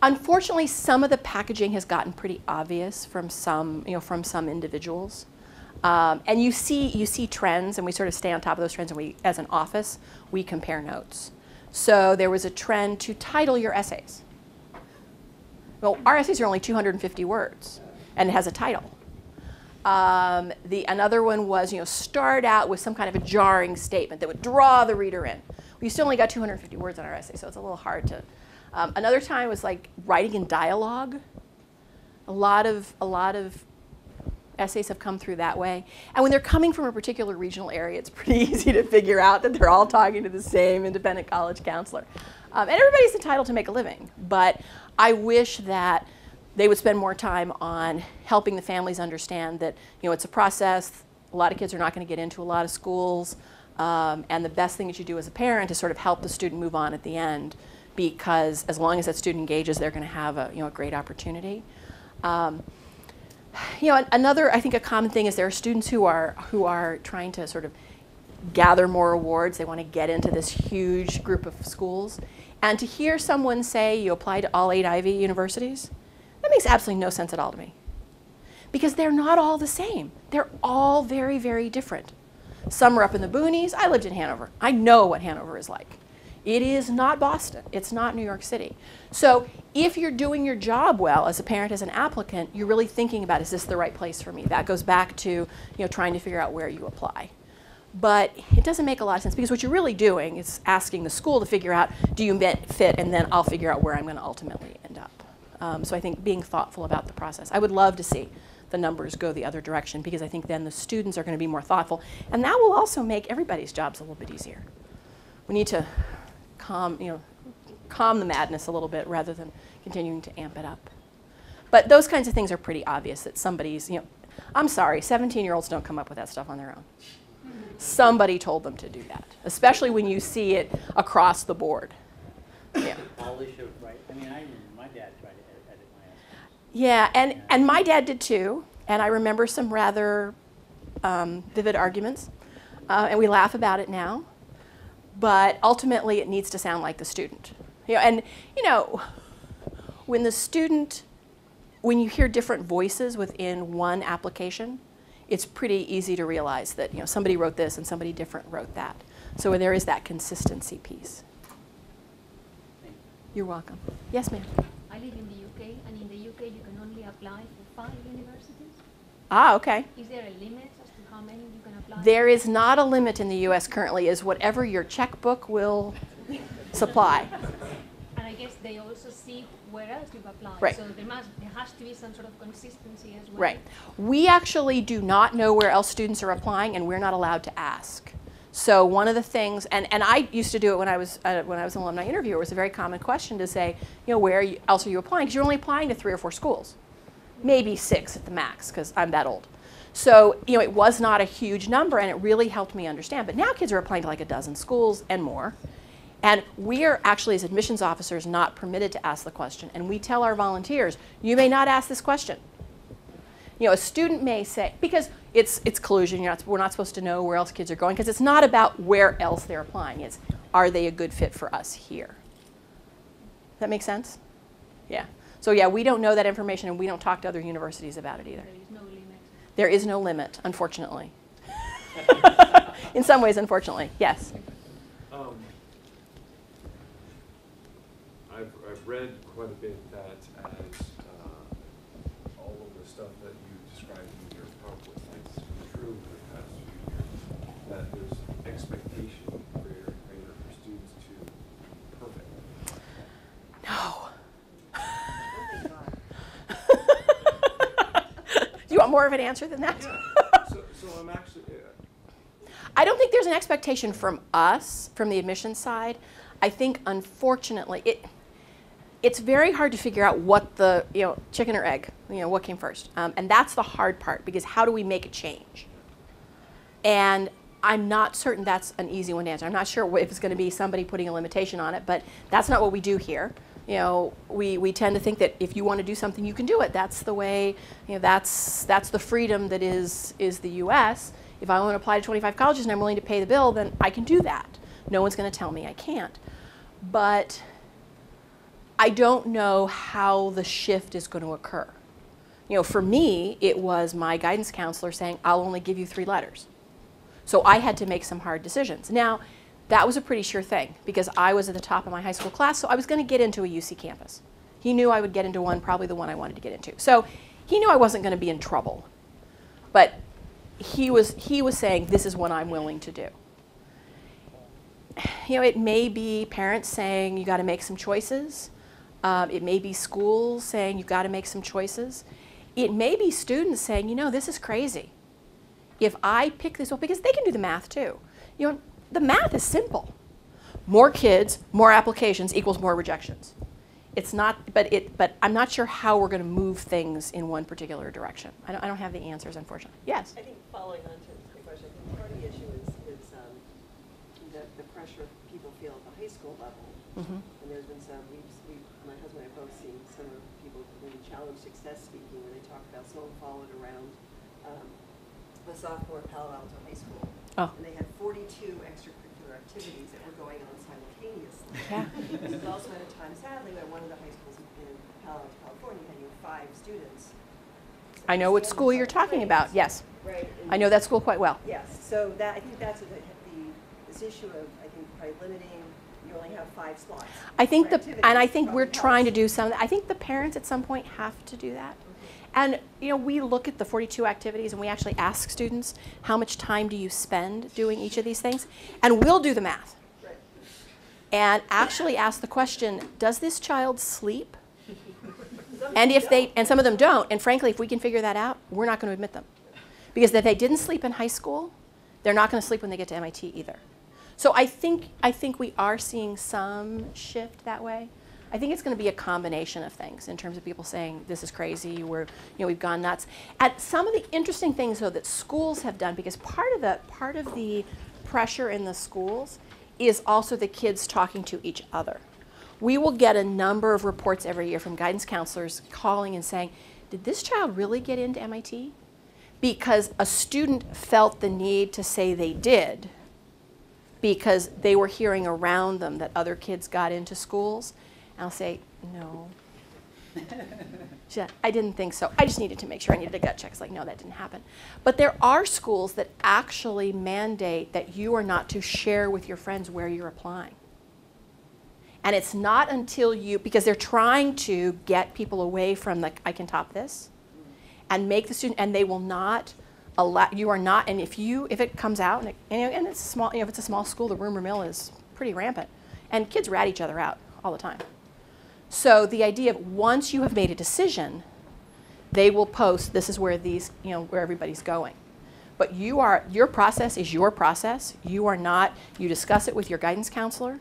Unfortunately, some of the packaging has gotten pretty obvious from some, you know, from some individuals. Um, and you see, you see trends, and we sort of stay on top of those trends, and we, as an office, we compare notes. So there was a trend to title your essays. Well, our essays are only two hundred fifty words, and it has a title. Um, the, another one was, you know, start out with some kind of a jarring statement that would draw the reader in. We still only got two hundred fifty words on our essay, so it's a little hard to. Um, another time was like writing in dialogue. A lot of, a lot of essays have come through that way. And when they're coming from a particular regional area, it's pretty easy to figure out that they're all talking to the same independent college counselor. Um, and everybody's entitled to make a living, but I wish that they would spend more time on helping the families understand that, you know, it's a process. A lot of kids are not going to get into a lot of schools, um, and the best thing that you do as a parent is sort of help the student move on at the end, because as long as that student engages, they're going to have a, you know, a great opportunity. Um, you know, another, I think a common thing is there are students who are who are trying to sort of gather more awards. They want to get into this huge group of schools, and to hear someone say you apply to all eight Ivy universities, that makes absolutely no sense at all to me, because they're not all the same. They're all very, very different. Some are up in the boonies. I lived in Hanover. I know what Hanover is like. It is not Boston. It's not New York City. So if you're doing your job well as a parent, as an applicant, you're really thinking about, is this the right place for me? That goes back to, you know, trying to figure out where you apply. But it doesn't make a lot of sense, because what you're really doing is asking the school to figure out, do you fit, and then I'll figure out where I'm going to ultimately end up. Um, so I think being thoughtful about the process. I would love to see the numbers go the other direction, because I think then the students are going to be more thoughtful, and that will also make everybody's jobs a little bit easier. We need to calm, you know, calm the madness a little bit rather than continuing to amp it up. But those kinds of things are pretty obvious that somebody's, you know, I'm sorry, seventeen-year-olds don't come up with that stuff on their own. Somebody told them to do that, especially when you see it across the board. Yeah. All they should write. I mean, I remember my dad tried to edit, edit my essay. Yeah, and, Yeah. and my dad did too, and I remember some rather um, vivid arguments, uh, and we laugh about it now, but ultimately it needs to sound like the student. You know, and, you know, when the student, when you hear different voices within one application, it's pretty easy to realize that, you know, somebody wrote this and somebody different wrote that. So there is that consistency piece. You're welcome. Yes, ma'am. I live in the U K, and in the U K you can only apply for five universities. Ah, okay. Is there a limit as to how many you can apply? There is not a limit in the U S currently, is whatever your checkbook will supply. And I guess they also see where else you've applied. Right. So there must, there has to be some sort of consistency as well. Right. We actually do not know where else students are applying, and we're not allowed to ask. So one of the things, and, and I used to do it when I was uh, when I was an alumni interviewer, it was a very common question to say, you know, where you, else are you applying? Because you're only applying to three or four schools, maybe six at the max, because I'm that old. So, you know, it was not a huge number, and it really helped me understand. But now kids are applying to like a dozen schools and more. And we are actually, as admissions officers, not permitted to ask the question. And we tell our volunteers, you may not ask this question. You know, a student may say, because it's, it's collusion, you're not, we're not supposed to know where else kids are going, because it's not about where else they're applying. It's, are they a good fit for us here? Does that make sense? Yeah. So yeah, we don't know that information, and we don't talk to other universities about it either. There is no limit. There is no limit, unfortunately. In some ways, unfortunately, yes. Um, I've, I've read quite a bit that as uh, all of the stuff that you described in your PowerPoint slides is true for the past few years, that there's expectation greater and greater for students to be perfect. No. Do you want more of an answer than that? Yeah. So, so I'm actually... Uh, I don't think there's an expectation from us, from the admissions side. I think, unfortunately, it, it's very hard to figure out what the, you know, chicken or egg, you know, what came first. Um, and that's the hard part, because how do we make a change? And I'm not certain that's an easy one to answer. I'm not sure if it's going to be somebody putting a limitation on it, but that's not what we do here. You know, we, we tend to think that if you want to do something, you can do it. That's the way, you know, that's, that's the freedom that is, is the U S. If I want to apply to twenty-five colleges and I'm willing to pay the bill, then I can do that. No one's going to tell me I can't. But I don't know how the shift is going to occur. You know, for me, it was my guidance counselor saying, I'll only give you three letters. So I had to make some hard decisions. Now, that was a pretty sure thing because I was at the top of my high school class, so I was going to get into a U C campus. He knew I would get into one, probably the one I wanted to get into. So he knew I wasn't going to be in trouble. But he was, he was saying, this is what I'm willing to do. You know, it may be parents saying, you got to make some choices. Um, it may be schools saying, you've got to make some choices. It may be students saying, you know, this is crazy. If I pick this up, because they can do the math too. You know, the math is simple. More kids, more applications equals more rejections. It's not, but it, but I'm not sure how we're going to move things in one particular direction. I don't, I don't have the answers, unfortunately. Yes? I think following on to the question, I think part of the issue is, is um, the, the pressure people feel at the high school level. Mm-hmm. And there's been some, we've, we've, my husband and I have both seen some of people in challenge success speaking where they talk about someone followed around um, a sophomore at Palo Alto High School. Oh. And they had forty-two extracurricular activities that were going on simultaneously. Yeah. This was also at a time, sadly, when one of the high schools in Palo Alto, California, had you know, five students. I know what school you're talking about, yes. Right. I know that school quite well. Yes, so that, I think that's the, the, this issue of, I think, by limiting, you only have five slots. I think the, activities and I think we're probably trying to helps. do some, I think the parents at some point have to do that. And you know, we look at the forty-two activities and we actually ask students, how much time do you spend doing each of these things? And we'll do the math. Right. And actually ask the question, does this child sleep? And if they, and some of them don't, and frankly, if we can figure that out, we're not going to admit them. Because if they didn't sleep in high school, they're not going to sleep when they get to M I T either. So I think, I think we are seeing some shift that way. I think it's going to be a combination of things in terms of people saying, this is crazy, we're, you know, we've gone nuts. And some of the interesting things, though, that schools have done, because part of the, part of the pressure in the schools is also the kids talking to each other. We will get a number of reports every year from guidance counselors calling and saying, did this child really get into M I T? Because a student felt the need to say they did because they were hearing around them that other kids got into schools. I'll say, no. I didn't think so. I just needed to make sure. I needed a gut check. It's like, no, that didn't happen. But there are schools that actually mandate that you are not to share with your friends where you're applying. And it's not until you, because they're trying to get people away from the, I can top this, and make the student, and they will not allow, you are not, and if you, if it comes out, and, it, and, and it's small, you know, if it's a small school, the rumor mill is pretty rampant. And kids rat each other out all the time. So the idea of once you have made a decision, they will post, this is where these, you know, where everybody's going. But you are, your process is your process. You are not, you discuss it with your guidance counselor.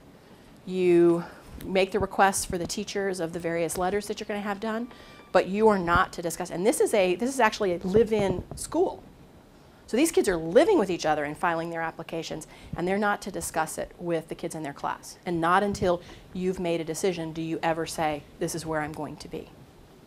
You make the requests for the teachers of the various letters that you're going to have done, but you are not to discuss. And this is a, this is actually a live-in school. So these kids are living with each other and filing their applications, and they're not to discuss it with the kids in their class. And not until you've made a decision do you ever say, this is where I'm going to be.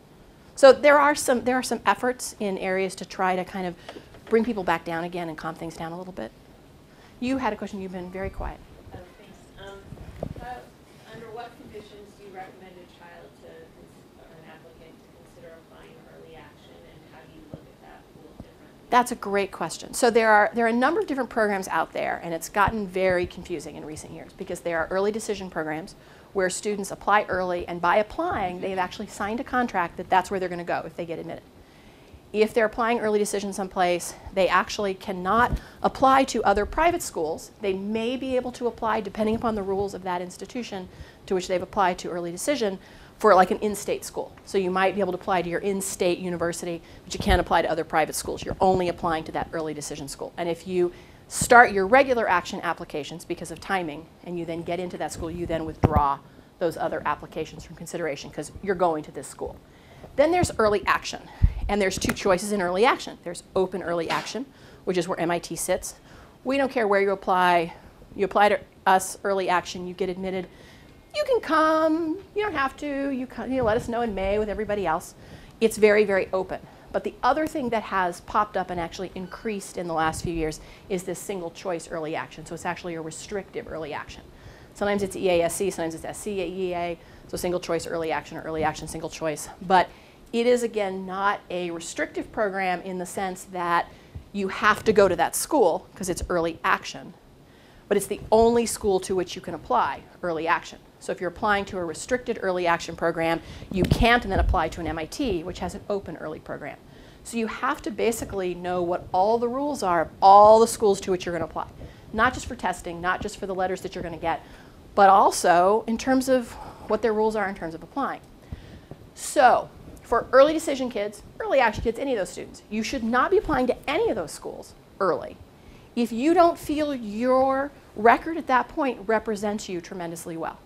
So there are some, there are some efforts in areas to try to kind of bring people back down again and calm things down a little bit. You had a question. You've been very quiet. Oh, thanks. Um, how, under what conditions do you recommend a child to, or an applicant to consider applying early action, and how do you look at that pool differently? That's a great question. So there are, there are a number of different programs out there, and it's gotten very confusing in recent years because there are early decision programs where students apply early, and by applying, they've actually signed a contract that that's where they're going to go if they get admitted. If they're applying early decision someplace, they actually cannot apply to other private schools. They may be able to apply, depending upon the rules of that institution to which they've applied to early decision, for like an in-state school. So you might be able to apply to your in-state university, but you can't apply to other private schools. You're only applying to that early decision school. And if you start your regular action applications because of timing, and you then get into that school, you then withdraw those other applications from consideration because you're going to this school. Then there's early action. And there's two choices in early action. There's open early action, which is where M I T sits. We don't care where you apply. You apply to us early action, you get admitted. You can come, you don't have to. You, come, you know, let us know in May with everybody else. It's very, very open. But the other thing that has popped up and actually increased in the last few years is this single choice early action. So it's actually a restrictive early action. Sometimes it's E A S C, sometimes it's S C E A, so single choice early action or early action single choice. But it is, again, not a restrictive program in the sense that you have to go to that school because it's early action. But it's the only school to which you can apply early action. So if you're applying to a restricted early action program, you can't then apply to an M I T, which has an open early program. So you have to basically know what all the rules are of all the schools to which you're going to apply. Not just for testing, not just for the letters that you're going to get, but also in terms of what their rules are in terms of applying. So for early decision kids, early action kids, any of those students, you should not be applying to any of those schools early if you don't feel your record at that point represents you tremendously well.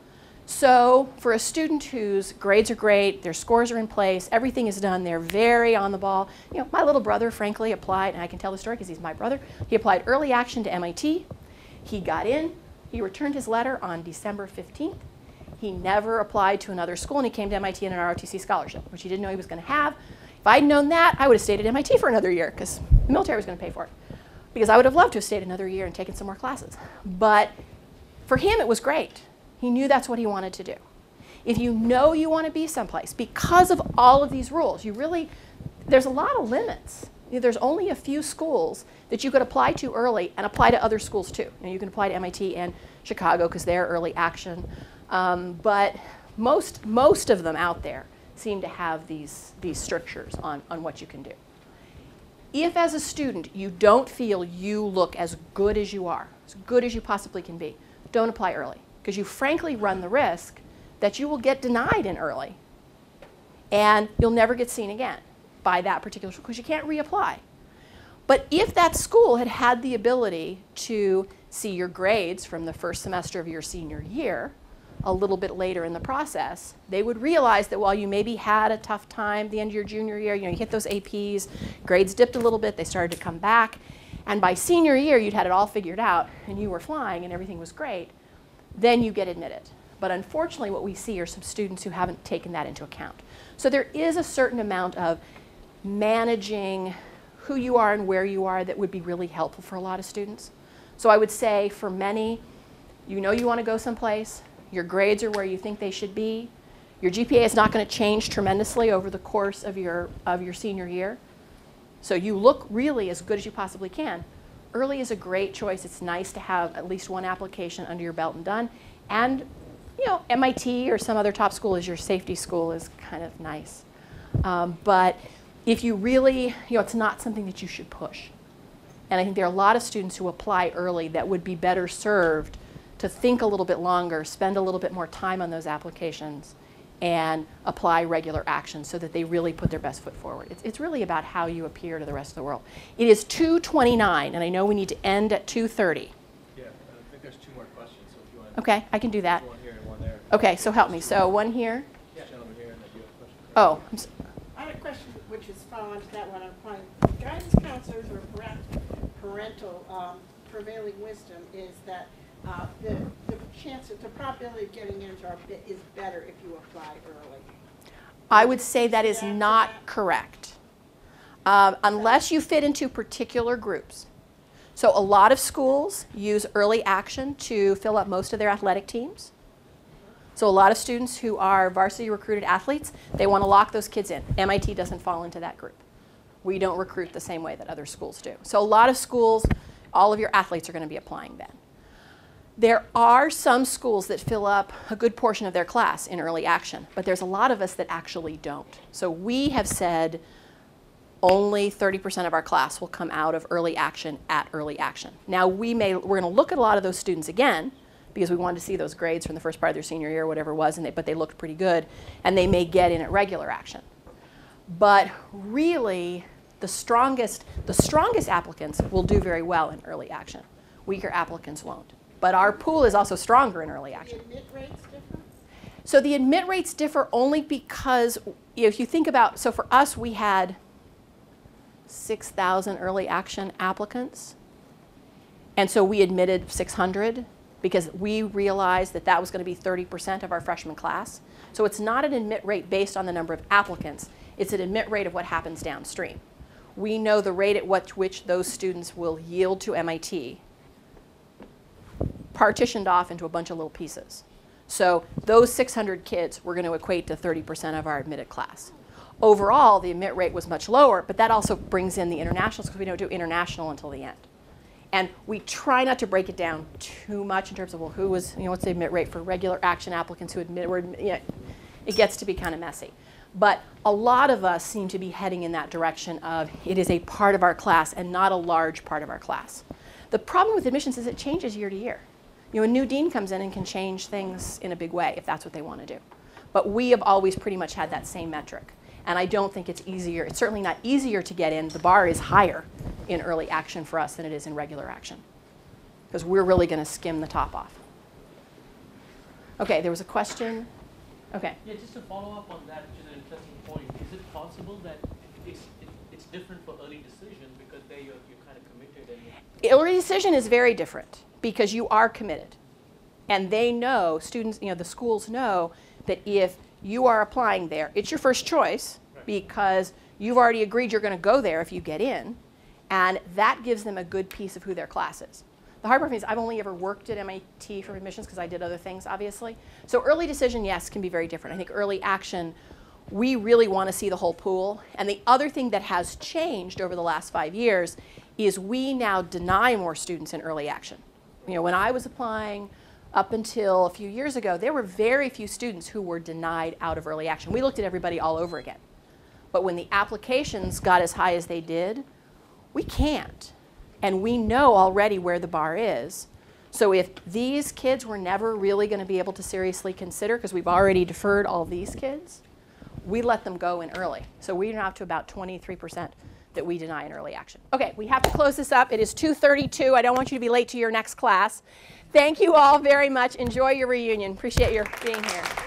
So for a student whose grades are great, their scores are in place, everything is done, they're very on the ball. You know, my little brother, frankly, applied, and I can tell the story because he's my brother. He applied early action to M I T. He got in. He returned his letter on December fifteenth. He never applied to another school, and he came to M I T in an R O T C scholarship, which he didn't know he was going to have. If I'd known that, I would have stayed at M I T for another year because the military was going to pay for it. Because I would have loved to have stayed another year and taken some more classes. But for him, it was great. He knew that's what he wanted to do. If you know you want to be someplace, because of all of these rules, you really, there's a lot of limits. There's only a few schools that you could apply to early and apply to other schools too. Now, you can apply to M I T and Chicago because they're early action. Um, but most, most of them out there seem to have these, these strictures on, on what you can do. If as a student you don't feel you look as good as you are, as good as you possibly can be, don't apply early. Because you frankly run the risk that you will get denied in early and you'll never get seen again by that particular school because you can't reapply. But if that school had had the ability to see your grades from the first semester of your senior year a little bit later in the process, they would realize that while you maybe had a tough time at the end of your junior year, you know, you hit those A Ps, grades dipped a little bit, they started to come back, and by senior year you'd had it all figured out and you were flying and everything was great, then you get admitted. But unfortunately what we see are some students who haven't taken that into account. So there is a certain amount of managing who you are and where you are that would be really helpful for a lot of students. So I would say for many, you know you want to go someplace, your grades are where you think they should be, your G P A is not going to change tremendously over the course of your, of your senior year. So you look really as good as you possibly can. Early is a great choice. It's nice to have at least one application under your belt and done. And you know, M I T or some other top school as your safety school is kind of nice. Um, but if you really, you know, it's not something that you should push. And I think there are a lot of students who apply early that would be better served to think a little bit longer, spend a little bit more time on those applications, and apply regular action so that they really put their best foot forward. It's, it's really about how you appear to the rest of the world. It is two twenty-nine, and I know we need to end at two thirty. Yeah, I think there's two more questions, so if you want to... Okay, I can do that. One here and one there. Okay, so help me. So one here. Yeah. Gentleman here, and then you have a question. Oh, I'm so I had a question which is following to that one. I'm finding guidance counselors or parental um, prevailing wisdom is that uh, the, the chances, the probability of getting into our bit is better if you apply early. I would say that is not correct, um, unless you fit into particular groups. So a lot of schools use early action to fill up most of their athletic teams. So a lot of students who are varsity recruited athletes, they want to lock those kids in. M I T doesn't fall into that group. We don't recruit the same way that other schools do. So a lot of schools, all of your athletes are going to be applying then. There are some schools that fill up a good portion of their class in early action, but there's a lot of us that actually don't. So we have said only thirty percent of our class will come out of early action at early action. Now we may, we're going to look at a lot of those students again because we wanted to see those grades from the first part of their senior year or whatever it was, and they, but they looked pretty good, and they may get in at regular action. But really, the strongest, the strongest applicants will do very well in early action. Weaker applicants won't. But our pool is also stronger in early action. The admit rates differ? So the admit rates differ only because if you think about, so for us we had six thousand early action applicants. And so we admitted six hundred because we realized that that was going to be thirty percent of our freshman class. So it's not an admit rate based on the number of applicants. It's an admit rate of what happens downstream. We know the rate at what, which those students will yield to M I T partitioned off into a bunch of little pieces. So those six hundred kids were going to equate to thirty percent of our admitted class. Overall, the admit rate was much lower, but that also brings in the internationals because we don't do international until the end. And we try not to break it down too much in terms of, well, who was, you know, what's the admit rate for regular action applicants who admit, were, you know, it gets to be kind of messy. But a lot of us seem to be heading in that direction of it is a part of our class and not a large part of our class. The problem with admissions is it changes year to year. You know, a new dean comes in and can change things in a big way if that's what they want to do. But we have always pretty much had that same metric. And I don't think it's easier. It's certainly not easier to get in. The bar is higher in early action for us than it is in regular action, because we're really going to skim the top off. OK, there was a question. OK. Yeah, just to follow up on that, which is an interesting point. Is it possible that it's, it, it's different for early decision because there you're, you're kind of committed? And early decision is very different because you are committed. And they know, students, you know, the schools know that if you are applying there, it's your first choice because you've already agreed you're going to go there if you get in. And that gives them a good piece of who their class is. The hard part for me is I've only ever worked at M I T for admissions because I did other things, obviously. So early decision, yes, can be very different. I think early action, we really want to see the whole pool. And the other thing that has changed over the last five years is we now deny more students in early action. You know, when I was applying up until a few years ago, there were very few students who were denied out of early action. We looked at everybody all over again. But when the applications got as high as they did, we can't. And we know already where the bar is. So if these kids were never really going to be able to seriously consider, because we've already deferred all these kids, we let them go in early. So we're now up to about twenty-three percent that we deny in early action. OK, we have to close this up. It is two thirty-two. I don't want you to be late to your next class. Thank you all very much. Enjoy your reunion. Appreciate your being here.